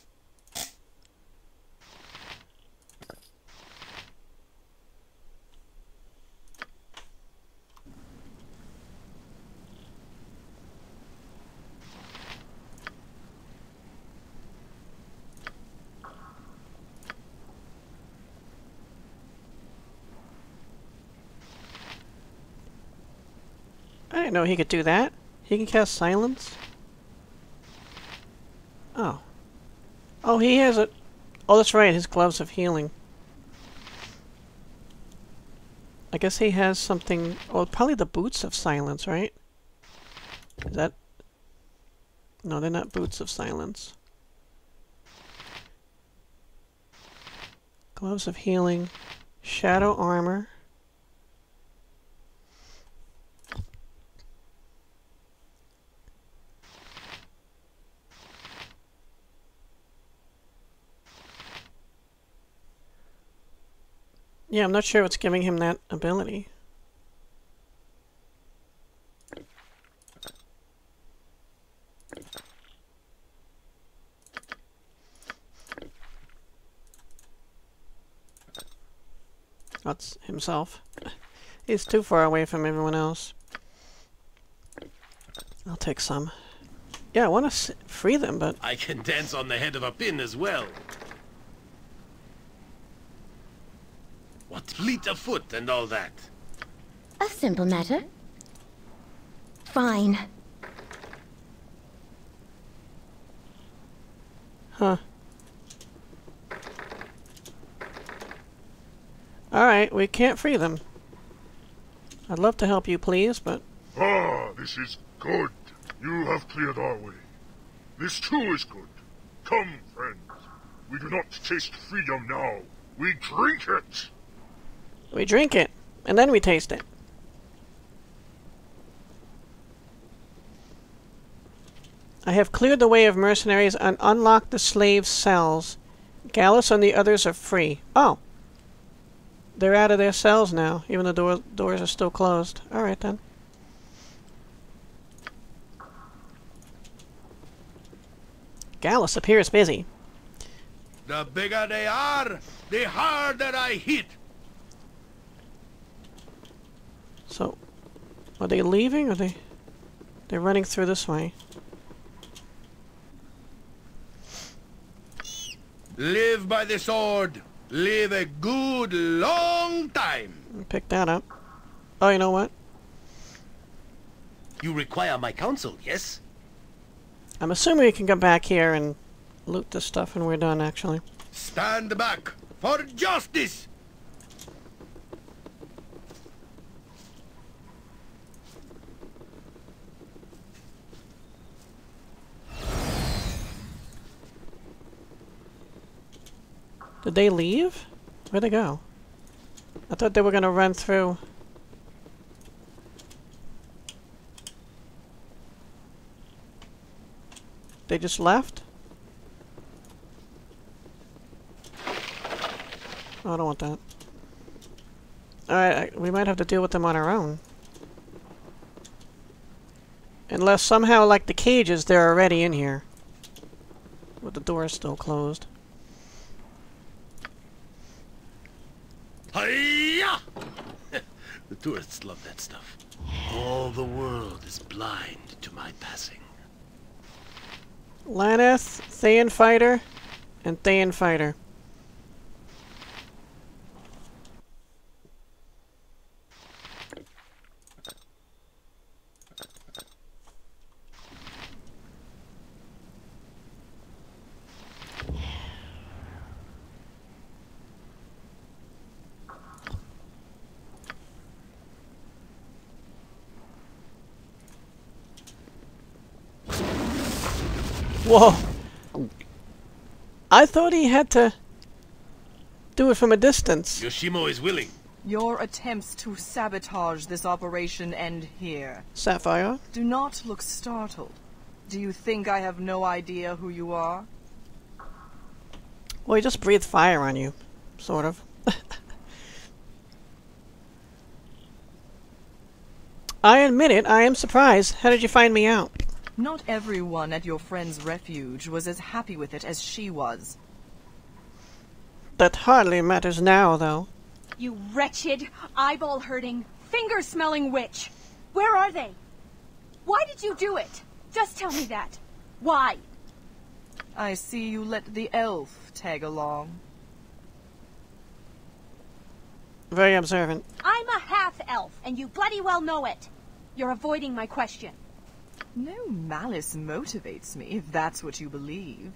I didn't know he could do that. He can cast silence? Oh. Oh, he has a... Oh, that's right, his gloves of healing. I guess he has something... Oh, probably the boots of silence, right? Is that... No, they're not boots of silence. Gloves of healing. Shadow armor. Yeah, I'm not sure what's giving him that ability. That's himself. He's too far away from everyone else. I'll take some. Yeah, I want to free them, but... I can dance on the head of a pin as well. What? Fleet of foot and all that. A simple matter. Fine. Huh. Alright, we can't free them. I'd love to help you, please, but... Ah, this is good. You have cleared our way. This too is good. Come, friends. We do not taste freedom now. We drink it! We drink it, and then we taste it. I have cleared the way of mercenaries and unlocked the slaves' cells. Gallus and the others are free. Oh. They're out of their cells now, even though the door doors are still closed. Alright then. Gallus appears busy. The bigger they are, the harder I hit. So, are they leaving or are they... They're running through this way. Live by the sword. Live a good long time. Pick that up. Oh, you know what? You require my counsel, yes? I'm assuming we can come back here and loot this stuff when we're done, actually. Stand back for justice. Did they leave? Where'd they go? I thought they were gonna run through. They just left? Oh, I don't want that. Alright, we might have to deal with them on our own. Unless somehow, like the cages, they're already in here. But the door is still closed. Hiya! The tourists love that stuff. All the world is blind to my passing. Laneth, Thayan Fighter, and Thayan Fighter. Whoa! I thought he had to do it from a distance. Yoshimo is willing. Your attempts to sabotage this operation end here. Sapphire? Do not look startled. Do you think I have no idea who you are? Well, he just breathed fire on you. Sort of. I admit it, I am surprised. How did you find me out? Not everyone at your friend's refuge was as happy with it as she was. That hardly matters now, though. You wretched, eyeball-hurting, finger-smelling witch! Where are they? Why did you do it? Just tell me that. Why? I see you let the elf tag along. Very observant. I'm a half-elf, and you bloody well know it. You're avoiding my question. No malice motivates me, if that's what you believe.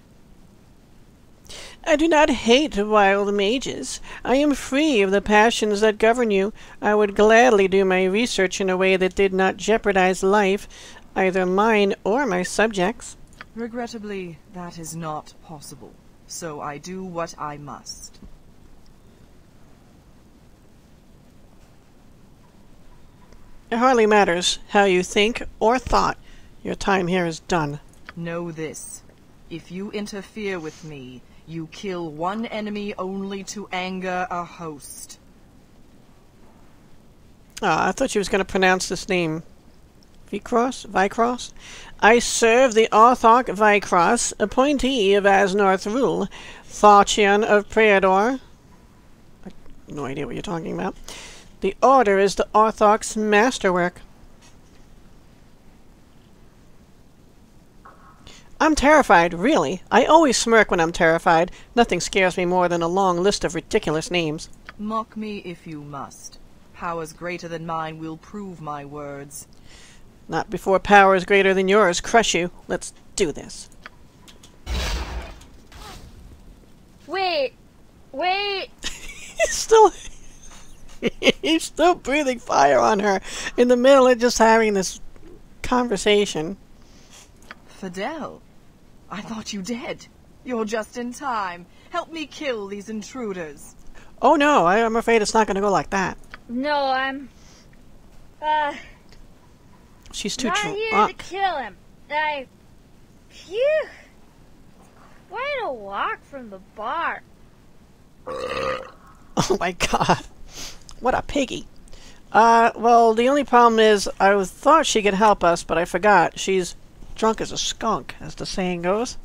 I do not hate wild mages. I am free of the passions that govern you. I would gladly do my research in a way that did not jeopardize life, either mine or my subjects. Regrettably, that is not possible. So I do what I must. It hardly matters how you think or thought. Your time here is done. Know this. If you interfere with me, you kill one enemy only to anger a host. I thought she was going to pronounce this name. Vicross? Vicross? I serve the Orthoc Vicross, appointee of Asnorth Rule, Thauchian of Priador. I have no idea what you're talking about. The Order is the Orthoc's masterwork. I'm terrified, really. I always smirk when I'm terrified. Nothing scares me more than a long list of ridiculous names. Mock me if you must. Powers greater than mine will prove my words. Not before powers greater than yours crush you. Let's do this. Wait. Wait. He's still... He's still breathing fire on her in the middle of just having this conversation. Fidel, I thought you dead. You're just in time. Help me kill these intruders. Oh no, I, I'm afraid it's not going to go like that. No, I'm... Uh... She's too not drunk. here to kill him. I... Phew! Quite a walk from the bar. Oh my god. What a piggy. Uh, well, the only problem is, I was, thought she could help us, but I forgot. She's drunk as a skunk, as the saying goes.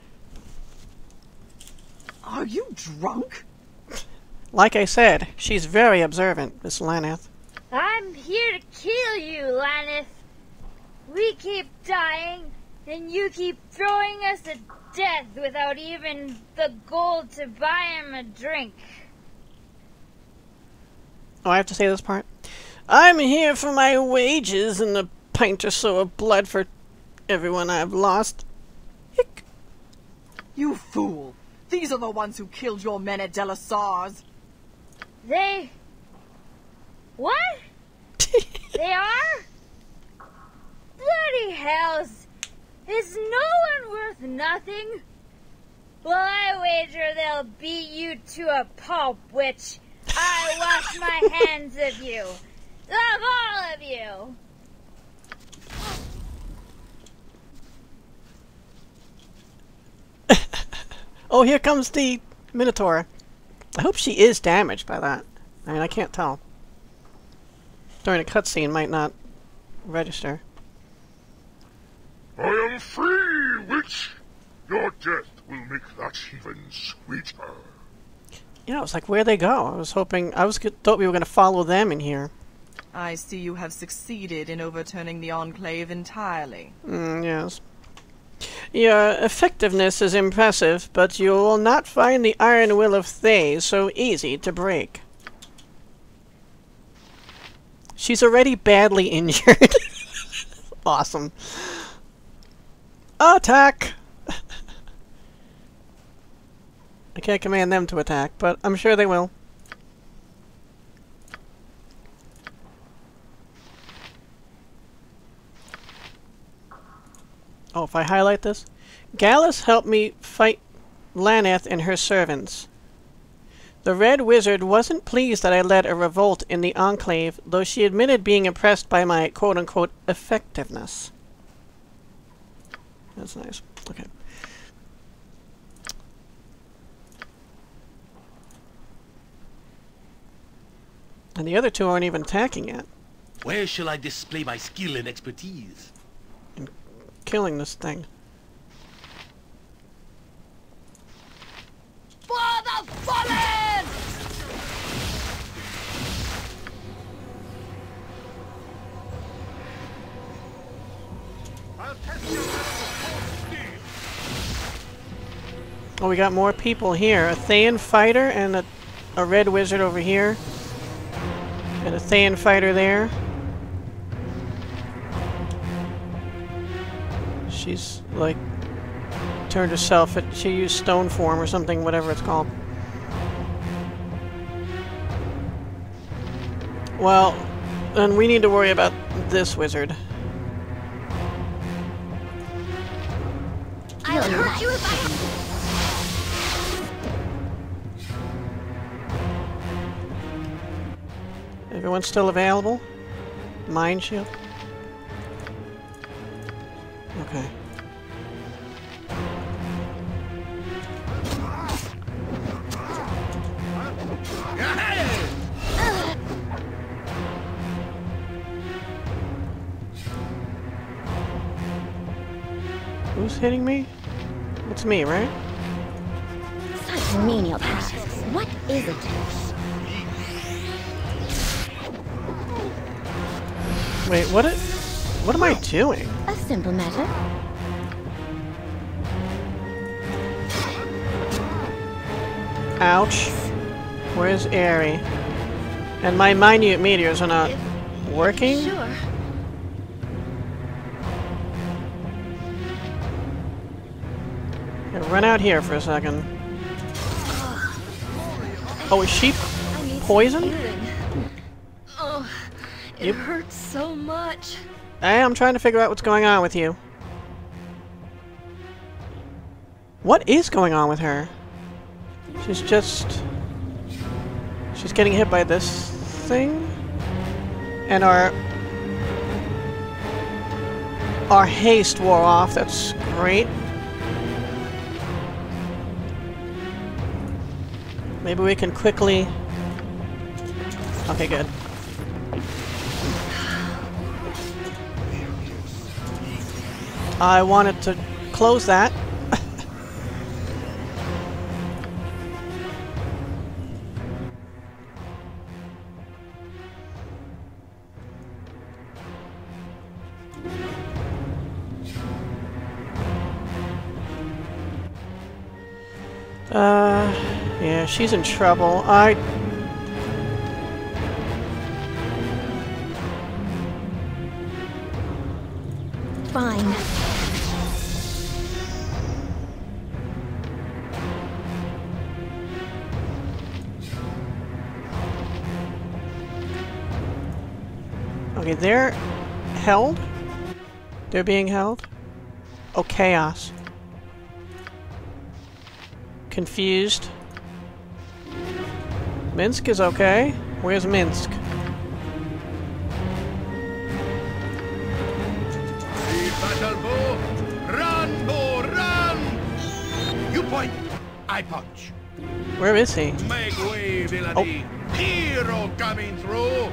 Are you drunk? Like I said, she's very observant, Miss Laneth. I'm here to kill you, Laneth. We keep dying, and you keep throwing us to death without even the gold to buy him a drink. Oh, I have to say this part? I'm here for my wages and a pint or so of blood for everyone I've lost. Hick. You fool! These are the ones who killed your men at Delasar's. They... What? They are? Bloody hells! Is no one worth nothing? Well, I wager they'll beat you to a pulp, which I wash my hands of you. Of all of you! Oh, here comes the Minotaur. I hope she is damaged by that. I mean, I can't tell. During a cutscene, might not register. I am free, witch! Your death will make that even sweeter. Yeah, I was like, where'd they go? I was hoping, I was thought we were going to follow them in here. I see you have succeeded in overturning the Enclave entirely. Mm, yes. Your effectiveness is impressive, but you will not find the iron will of Thay so easy to break. She's already badly injured. Awesome. Attack! I can't command them to attack, but I'm sure they will. Oh, if I highlight this? Gallus helped me fight Laneth and her servants. The Red Wizard wasn't pleased that I led a revolt in the Enclave, though she admitted being impressed by my quote-unquote effectiveness. That's nice. Okay. And the other two aren't even attacking yet. Where shall I display my skill and expertise? In killing this thing. For the fallen! I'll test your steel. Oh, we got more people here. A Thayan fighter and a, a Red Wizard over here. And a Thayan fighter there. She's like turned herself. At, she used stone form or something, whatever it's called. Well, then we need to worry about this wizard. I'll hurt you if I... Everyone's still available? Mind shield? Okay. Who's hitting me? It's me, right? Such menial tasks. What is it? Wait, what it? What am I doing? A simple matter. Ouch. Where's Airy? And my minute meteors are not working? Sure. Okay, run out here for a second. Oh, is she poisoned? Oh, it Yep. hurts so much. Hey, I'm trying to figure out what's going on with you. What is going on with her? She's just... She's getting hit by this thing? And our... Our haste wore off, that's great. Maybe we can quickly... Okay, good. I wanted to close that. Uh, yeah, she's in trouble. I... Fine. Okay, they're held? They're being held? Oh, chaos. Confused. Minsk is okay. Where's Minsk? Battle bow! Run, bow, run! You point, I punch. Where is he? Make way, villainy! Oh. Hero coming through!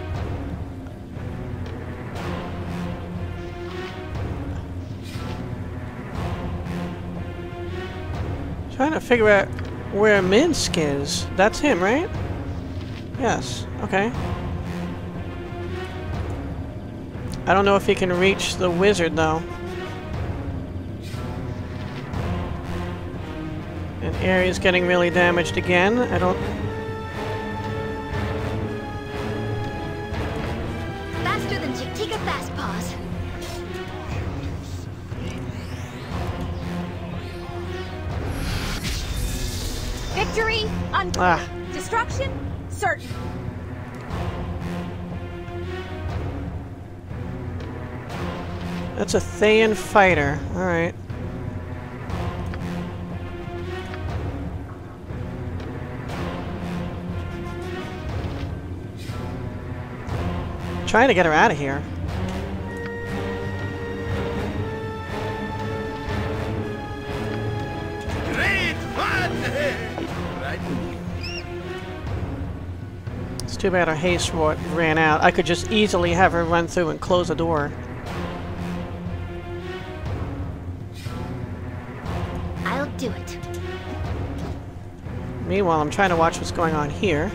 Trying to figure out where Minsk is. That's him, right? Yes. Okay. I don't know if he can reach the wizard, though. And Ares getting really damaged again. I don't... Faster than Chick. Take a fast pause. Victory unclear. Ah. Destruction certain. That's a Thayan fighter. Alright. Trying to get her out of here. Great fun! Right. It's too bad our haste wa- ran out. I could just easily have her run through and close the door. I'll do it. Meanwhile, I'm trying to watch what's going on here.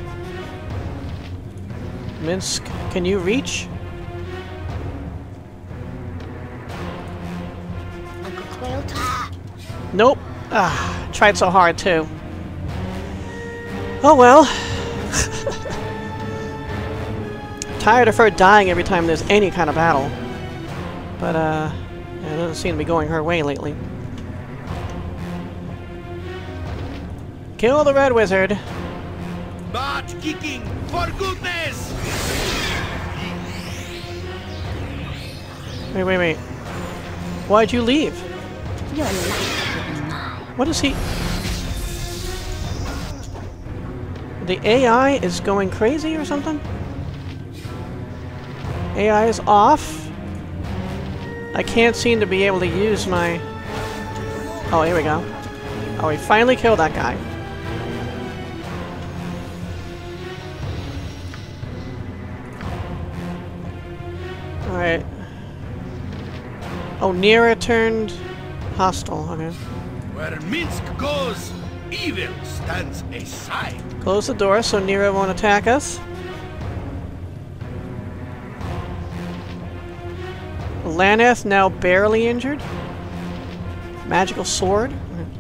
Minsk, can you reach? Uncle Quail talk. Nope. Ah, tried so hard too. Oh well. Tired of her dying every time there's any kind of battle. But uh, it doesn't seem to be going her way lately. Kill the Red Wizard. Butt kicking, for goodness! Wait, wait, wait. Why'd you leave? Your life is mine. What is he? The A I is going crazy or something? A I is off. I can't seem to be able to use my... Oh, here we go. Oh, we finally killed that guy. Alright. Oh, Nira turned Hostile, okay. Where Minsk goes, evil stands aside. Close the door so Nero won't attack us. Laneth now barely injured. Magical sword.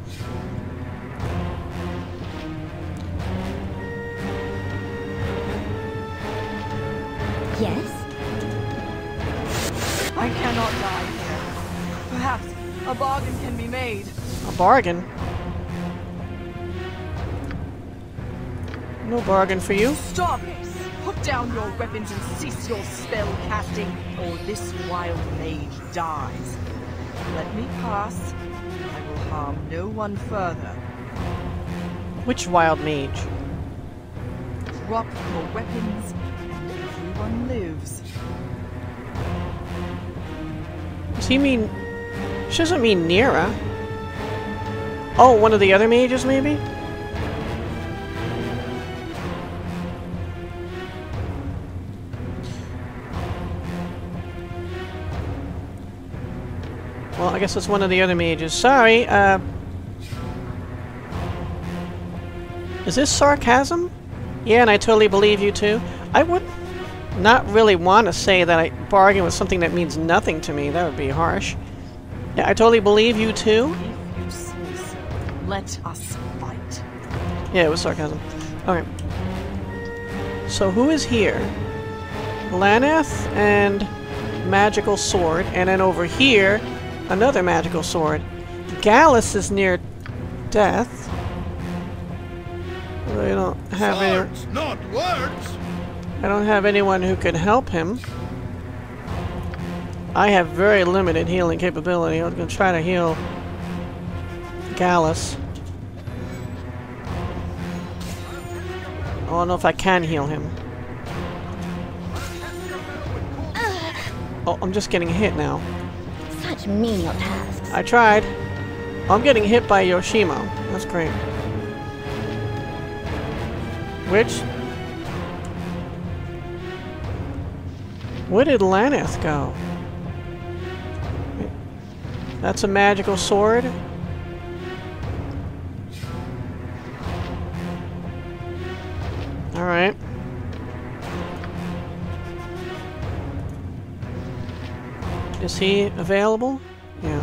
Yes? I cannot die here. Perhaps a bargain can be made. A bargain? No bargain for you. Stop it! Put down your weapons and cease your spell casting, or this wild mage dies. Let me pass. I will harm no one further. Which wild mage? Drop your weapons, and everyone lives. Does he mean... She doesn't mean Nera. Oh, one of the other mages, maybe? Well, I guess it's one of the other mages. Sorry, uh... is this sarcasm? Yeah, and I totally believe you too. I would not really want to say that I bargain with something that means nothing to me. That would be harsh. Yeah, I totally believe you too. If you say so, let us fight. Yeah, it was sarcasm. Okay. So who is here? Laneth and magical sword, and then over here, another magical sword. Gallus is near death. I don't have Swords, any. not words. I don't have anyone who could help him. I have very limited healing capability. I'm gonna try to heal Gallus. I don't know if I can heal him. Oh, I'm just getting hit now. Such menial tasks. I tried. I'm getting hit by Yoshimo. That's great. Which? Where did Laneth go? That's a magical sword. Alright. Is he available? Yeah.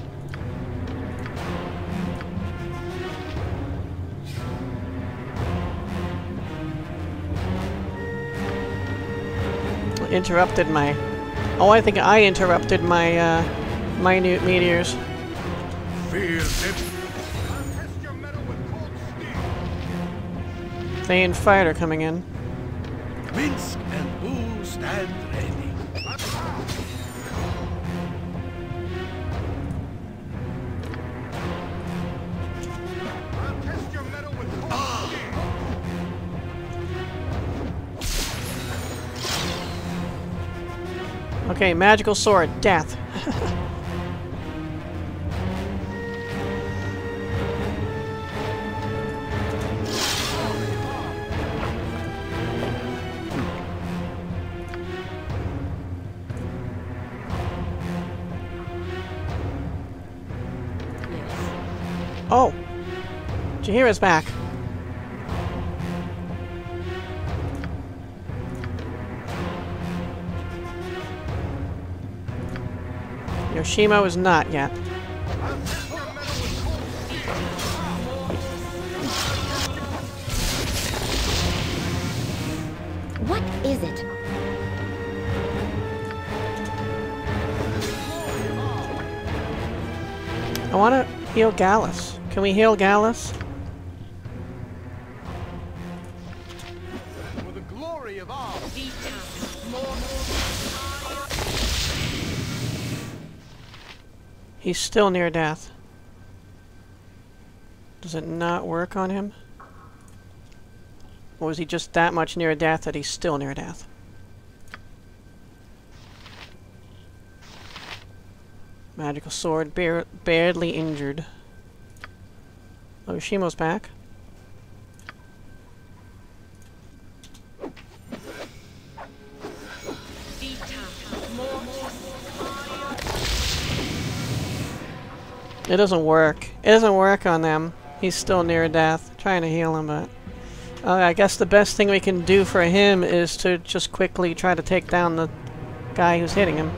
Interrupted my... Oh, I think I interrupted my, uh, minute meteors. Feel it. Thane fighter coming in. Minsk and Boo stand ready. Okay, magical sword, death. Oh! Jaheira's back. Yoshimo is not yet. What is it? I want to heal Gallus. Can we heal Gallus? For the glory of all. He's still near death. Does it not work on him? Or is he just that much near death that he's still near death? Magical sword, bare badly injured. Oh, Shimo's back. It doesn't work. It doesn't work on them. He's still near death. Trying to heal him, but... Uh, I guess the best thing we can do for him is to just quickly try to take down the guy who's hitting him.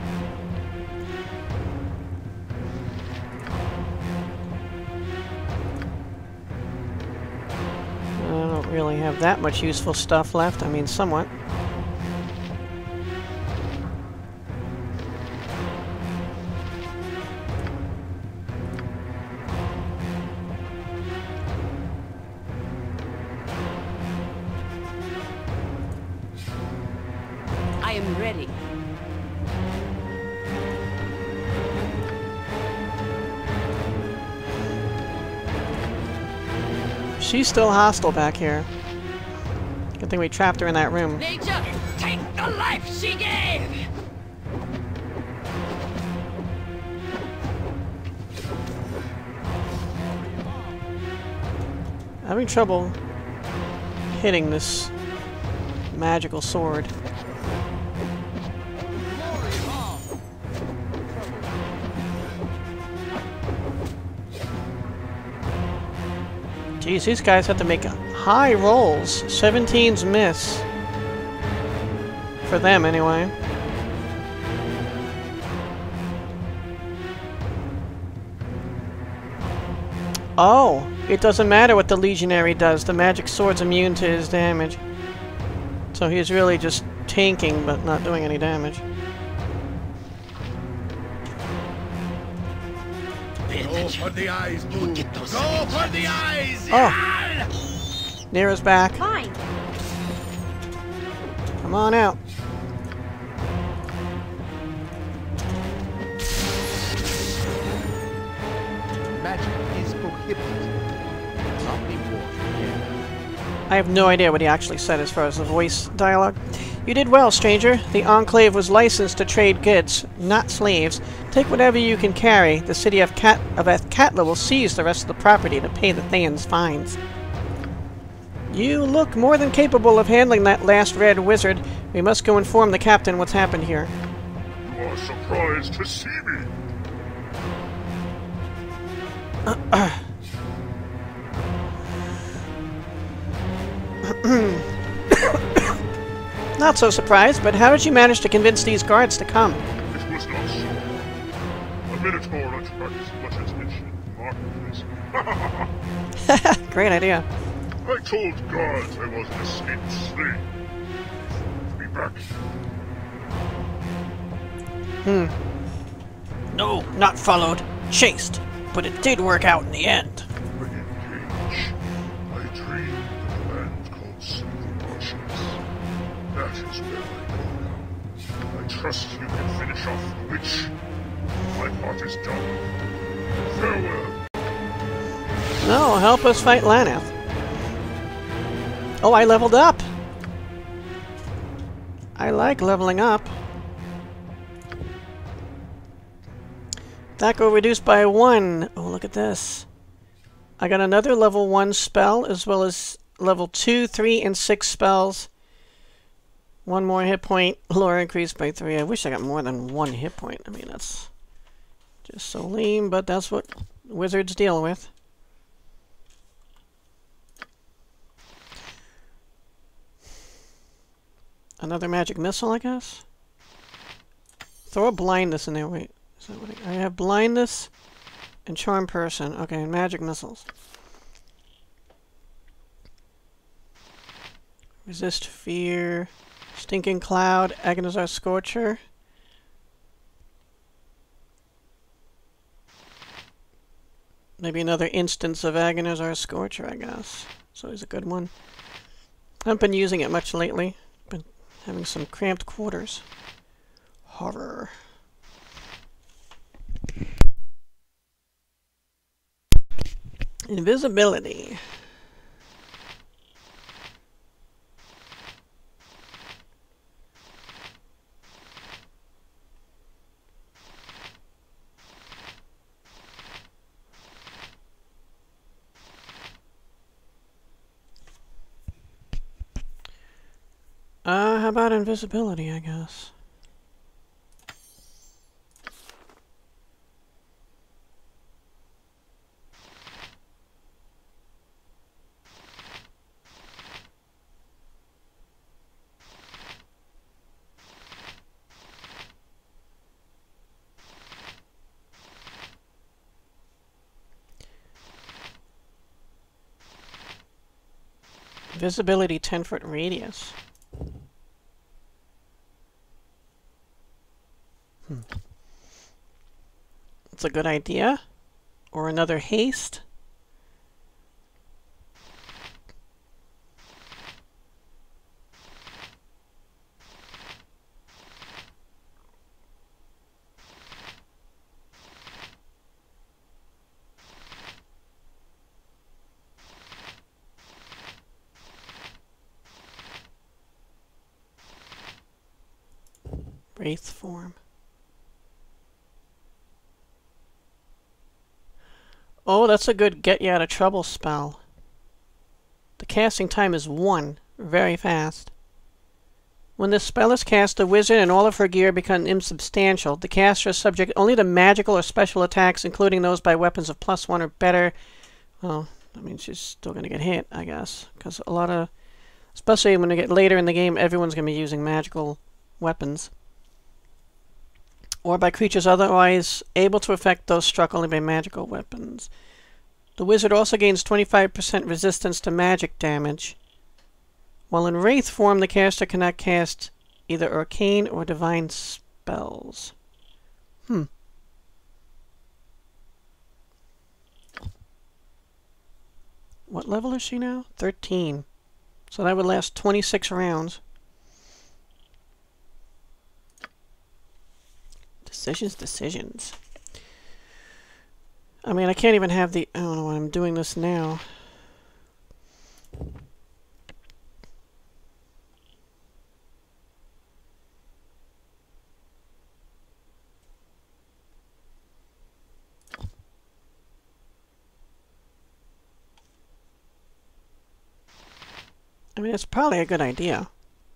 I don't really have that much useful stuff left. I mean, somewhat. I am ready. She's still hostile back here. Good thing we trapped her in that room. Nature, take the life she gave! Having trouble hitting this magical sword. Geez, these guys have to make high rolls. seventeen's miss. For them, anyway. Oh, it doesn't matter what the legionary does. The magic sword's immune to his damage. So he's really just tanking, but not doing any damage. Go for the eyes, boo! Go for the eyes! Oh! Neera's back. Fine. Come on out. Magic is prohibited. Not be warned. I have no idea what he actually said as far as the voice dialogue. You did well, stranger. The Enclave was licensed to trade goods, not slaves. Take whatever you can carry. The city of Cat of Athkatla will seize the rest of the property to pay the Thayan's fines. You look more than capable of handling that last Red Wizard. We must go inform the captain what's happened here. You are surprised to see me. Not so surprised, but how did you manage to convince these guards to come? It was not so. A minotaur attracts much attention in the marketplace. Great idea. I told guards I was an escaped slave. Be back. Hmm. No, not followed. Chased. But it did work out in the end. Re-engage. I dreamed of a land called Silver Marshes. That is where I go now. I trust you can finish off the witch. My part is done. Farewell. No, help us fight Lanath. Oh, I leveled up! I like leveling up. Attack reduced by one. Oh, look at this. I got another level one spell, as well as level two, three, and six spells. One more hit point. Lore increased by three. I wish I got more than one hit point. I mean, that's just so lame, but that's what wizards deal with. Another magic missile, I guess? Throw a blindness in there. Wait. Is that what I, I have blindness and charm person. Okay, and magic missiles. Resist fear. Stinking cloud. Agonizar scorcher. Maybe another instance of Agonizar scorcher, I guess. It's always a good one. I haven't been using it much lately. Been having some cramped quarters. Horror. Invisibility. Uh, how about invisibility, I guess? Visibility ten foot radius. Hmm. It's a good idea. Or another haste. Wraith form. Oh, that's a good get you out of trouble spell. The casting time is one. Very fast. When this spell is cast, the wizard and all of her gear become insubstantial. The caster is subject only to magical or special attacks, including those by weapons of plus one or better. Well, I mean, she's still going to get hit, I guess. Because a lot of... Especially when we get later in the game, everyone's going to be using magical weapons. Or by creatures otherwise able to affect those struck only by magical weapons. The wizard also gains twenty-five percent resistance to magic damage. While in wraith form, the caster cannot cast either arcane or divine spells. Hmm. What level is she now? thirteen. So that would last twenty-six rounds. Decisions, decisions. I mean, I can't even have the... I don't know why I'm doing this now. I mean, it's probably a good idea.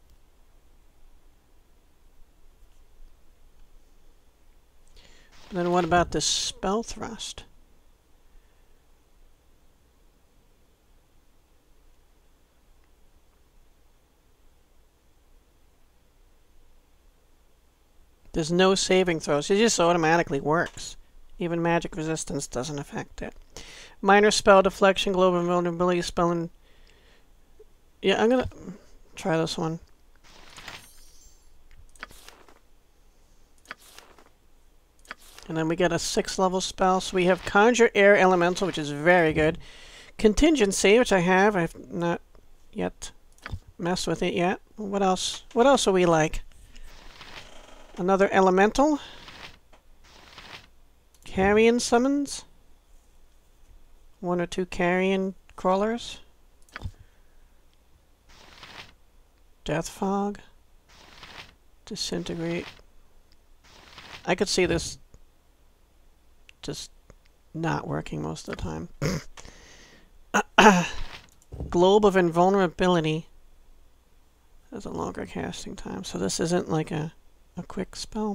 Then what about this spell thrust? There's no saving throws. It just automatically works. Even magic resistance doesn't affect it. Minor spell deflection, global vulnerability, spell and... Yeah, I'm gonna try this one. And then we get a six level spell. So we have Conjure Air Elemental, which is very good. Contingency, which I have. I've not yet messed with it yet. What else? What else are we like? Another Elemental. Carrion Summons. One or two Carrion Crawlers. Death Fog. Disintegrate. I could see this just not working most of the time. Globe of Invulnerability has a longer casting time, so this isn't like a, a quick spell.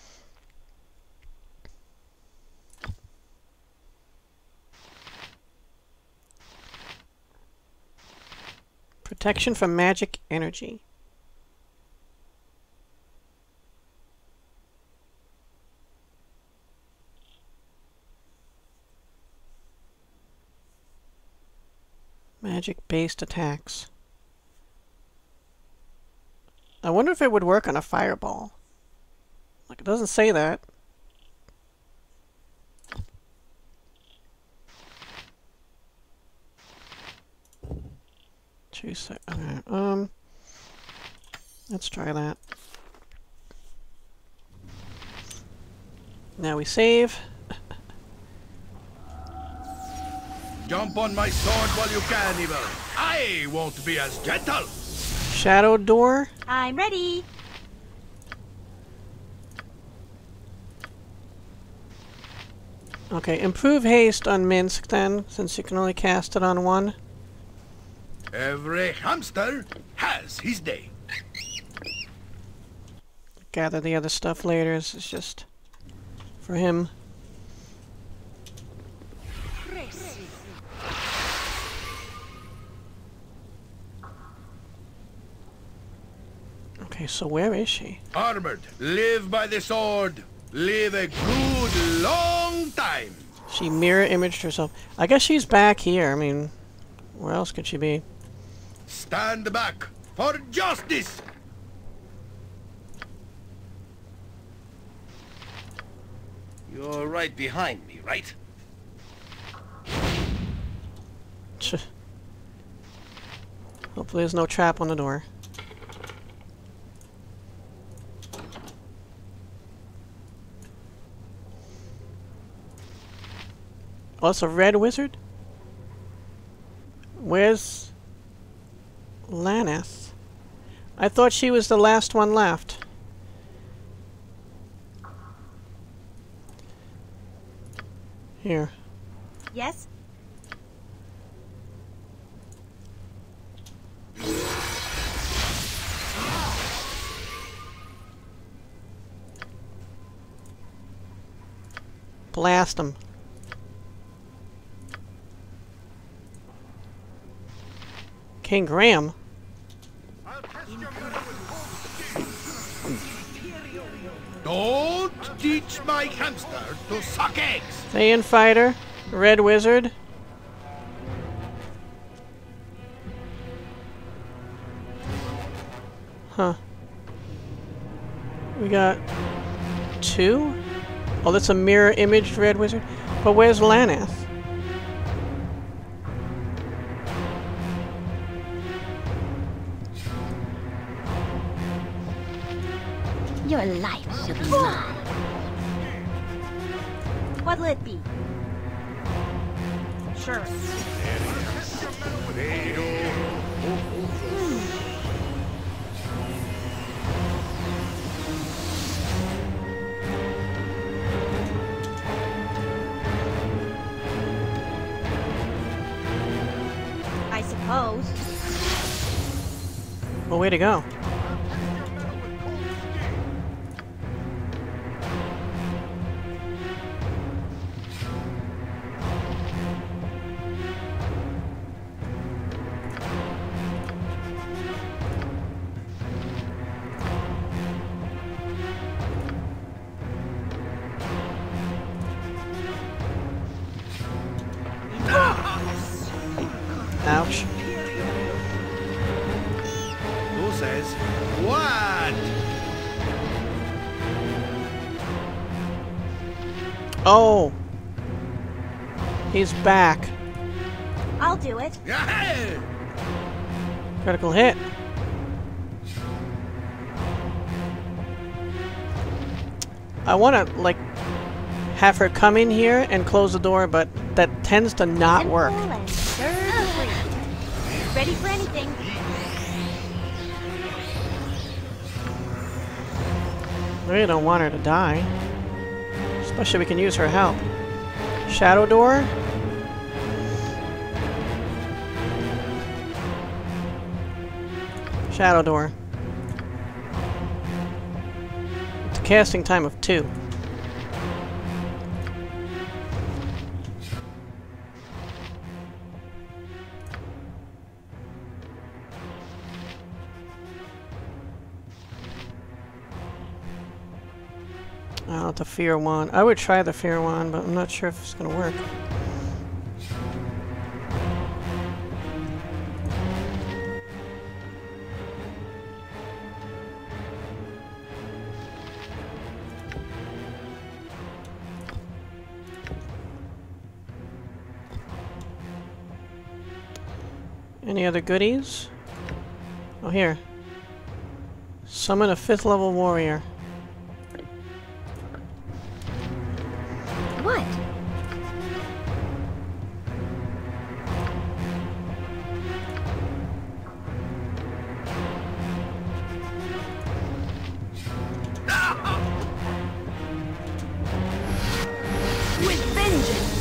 Protection from magic energy. Magic-based attacks. I wonder if it would work on a fireball. Like, it doesn't say that. Two sec. Okay. Um. Let's try that. Now we save. Jump on my sword while you can, evil. I won't be as gentle. Shadow door. I'm ready. Okay, improve haste on Minsk then, since you can only cast it on one. Every hamster has his day. Gather the other stuff later. This is just for him. Okay, so where is she? Armored, live by the sword. Live a good long time. She mirror imaged herself. I guess she's back here. I mean, where else could she be? Stand back for justice! You're right behind me, right? Hopefully there's no trap on the door. Oh, it's a Red Wizard? Where's Laneth? I thought she was the last one left. Here. Yes? Blast him. King Graham? Don't teach my hamster to suck eggs! Stay in, fighter. Red Wizard. Huh. We got two? Oh, that's a mirror imaged Red Wizard? But where's Laneth? Your life shall be mine. What'll it be? Sure. I suppose. Well, way to go. Ouch. Who says what? Oh! He's back. I'll do it. Critical hit. I want to, like, have her come in here and close the door, but that tends to not work. Ready for anything. We don't want her to die. Especially we can use her help. Shadow door. Shadow door. It's a casting time of two. Oh, the fear wand. I would try the fear wand, but I'm not sure if it's gonna work. Any other goodies? Oh, here. Summon a fifth level warrior. What? With vengeance!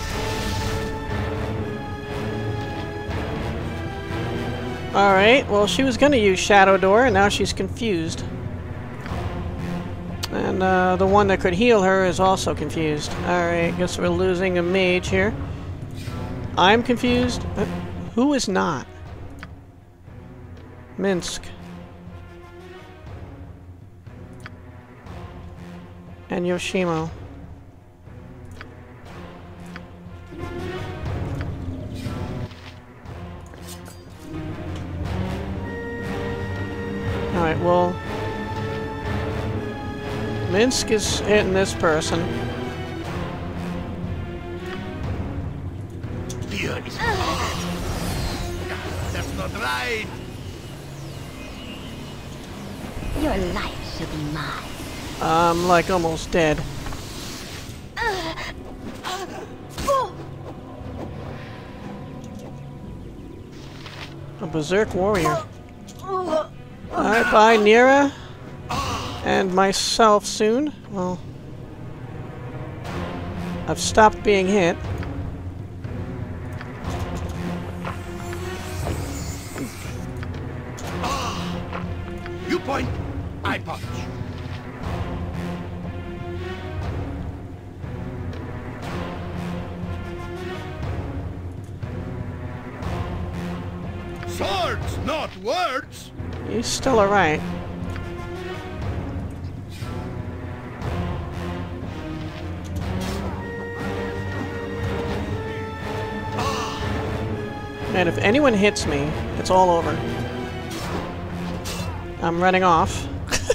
Alright, well, she was gonna use Shadow Door, and now she's confused. And uh, the one that could heal her is also confused. Alright, guess we're losing a mage here. I'm confused. Uh, who is not? Minsk. And Yoshimo. well... Minsk is hitting this person. Fear is That's not right. Your life shall be mine. I'm like almost dead. A berserk warrior. Alright, bye Nira. And myself soon. Well, I've stopped being hit. You point, I punch. Swords, not words. You're still alright. And if anyone hits me, it's all over. I'm running off.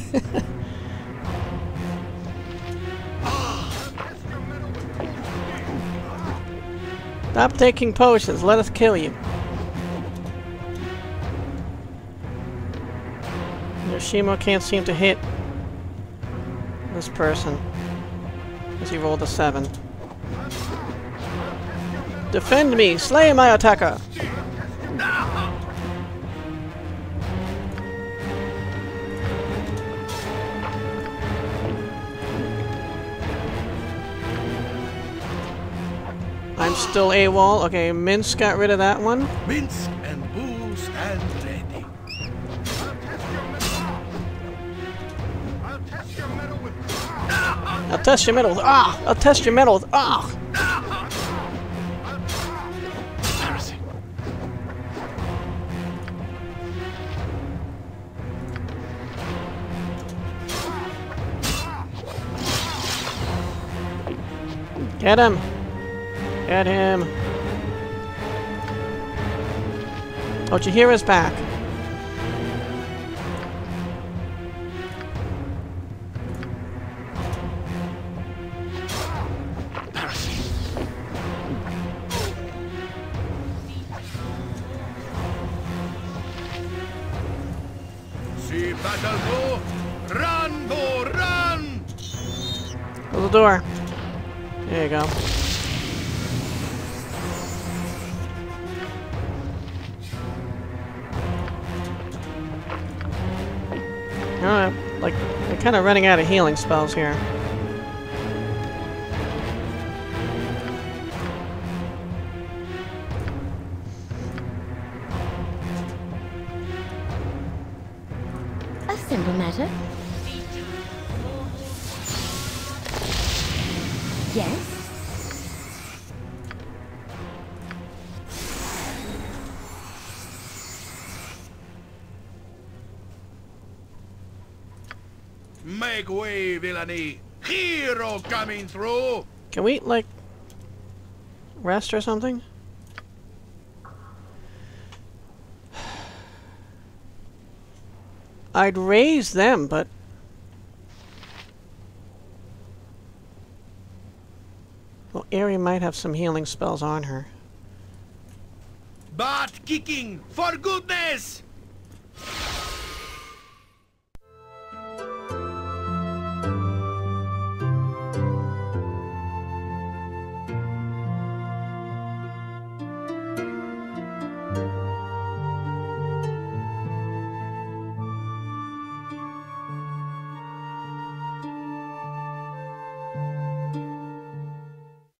Stop taking potions, let us kill you. Yoshimo can't seem to hit this person, as he rolled a seven. Defend me! Slay my attacker! I'm still AWOL. Okay, Minsk got rid of that one. Minsk and Boo stand ready. I'll test your metal with... I'll test your metal with... Ah! I'll test your metal with... Ah! Embarrassing. Get him! Get him! Oh, Jahira's back. See battle go! Run, go, run! Close the door. There you go. Alright, like, we're kind of running out of healing spells here. A simple matter. Yes? Make way, villainy! Hero coming through! Can we, like, rest or something? I'd raise them, but... Well, Aerie might have some healing spells on her. Butt kicking, for goodness!